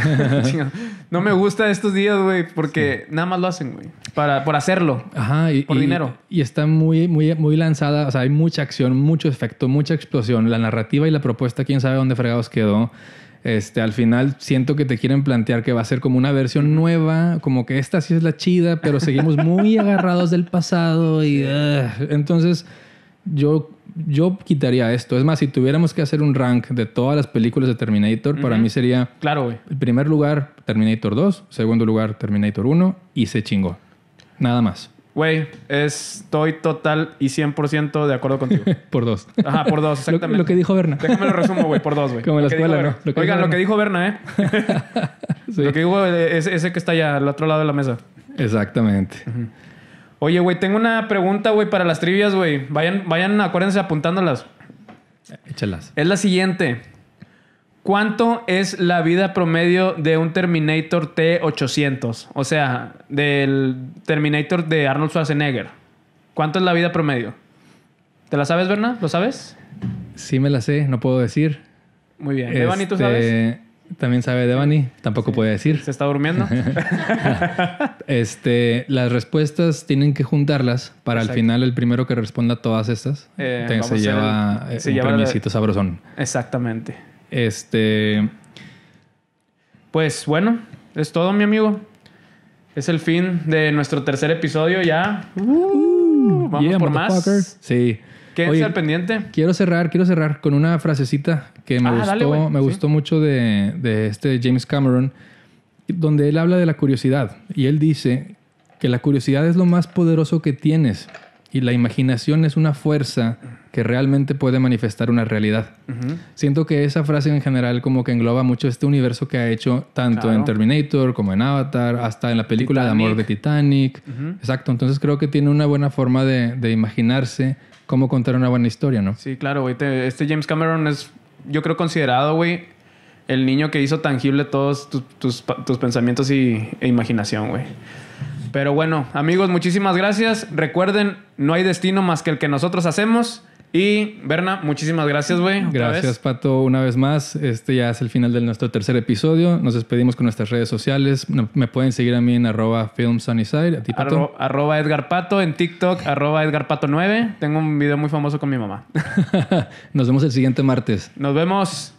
No me gusta estos días, güey. Porque nada más lo hacen, güey. Por hacerlo. Ajá. Por dinero. Y está muy lanzada. O sea, hay mucha acción, mucho efecto, mucha explosión. La narrativa y la propuesta, quién sabe dónde fregados quedó. Al final siento que te quieren plantear que va a ser como una versión nueva, como que esta sí es la chida, pero seguimos muy agarrados del pasado y entonces yo quitaría esto. Es más, si tuviéramos que hacer un rank de todas las películas de Terminator, para mí sería Claro, güey. el primer lugar Terminator 2, segundo lugar Terminator 1 y se chingó. Nada más. Güey, estoy total y 100% de acuerdo contigo. Por 2. Ajá, por 2, exactamente. Lo que dijo Berna. Déjame lo resumo, güey, por 2, güey. Como en la Lo que escuela, dijo ¿no? Berna. Oigan, lo que dijo Berna, ¿eh? Sí. Lo que dijo ese que está allá al otro lado de la mesa. Exactamente. Oye, güey, tengo una pregunta, güey, para las trivias, güey. Vayan, acuérdense apuntándolas. Échalas. Es la siguiente. ¿Cuánto es la vida promedio de un Terminator T-800? O sea, del Terminator de Arnold Schwarzenegger. ¿Cuánto es la vida promedio? ¿Te la sabes, Berna? ¿Lo sabes? Sí me la sé, no puedo decir. Muy bien. Devani, ¿tú sabes? También sabe Devani, tampoco puede decir. ¿Se está durmiendo? Las respuestas tienen que juntarlas para Exacto. al final el primero que responda todas estas se lleva un premiecito sabrosón. Exactamente. Pues bueno, es todo, mi amigo. Es el fin de nuestro tercer episodio ya. Vamos por más. Sí. Quédense al pendiente. Quiero cerrar con una frasecita que me gustó mucho de este James Cameron, donde él habla de la curiosidad. Y él dice que la curiosidad es lo más poderoso que tienes y la imaginación es una fuerza que realmente puede manifestar una realidad. Siento que esa frase en general como que engloba mucho este universo que ha hecho tanto en Terminator como en Avatar, hasta en la película de amor de Titanic. Exacto. Entonces creo que tiene una buena forma de imaginarse cómo contar una buena historia, ¿no? Sí, claro, güey. Este James Cameron es, yo creo, considerado, güey, el niño que hizo tangible todos tus pensamientos e imaginación, güey. Pero bueno, amigos, muchísimas gracias. Recuerden, no hay destino más que el que nosotros hacemos. Y, Berna, muchísimas gracias, güey. Gracias, Pato, una vez más. Este ya es el final de nuestro tercer episodio. Nos despedimos con nuestras redes sociales. Me pueden seguir a mí en @filmsunnyside. ¿A ti, Pato? @Edgar Pato. En TikTok, @EdgarPato9. Tengo un video muy famoso con mi mamá. Nos vemos el siguiente martes. Nos vemos.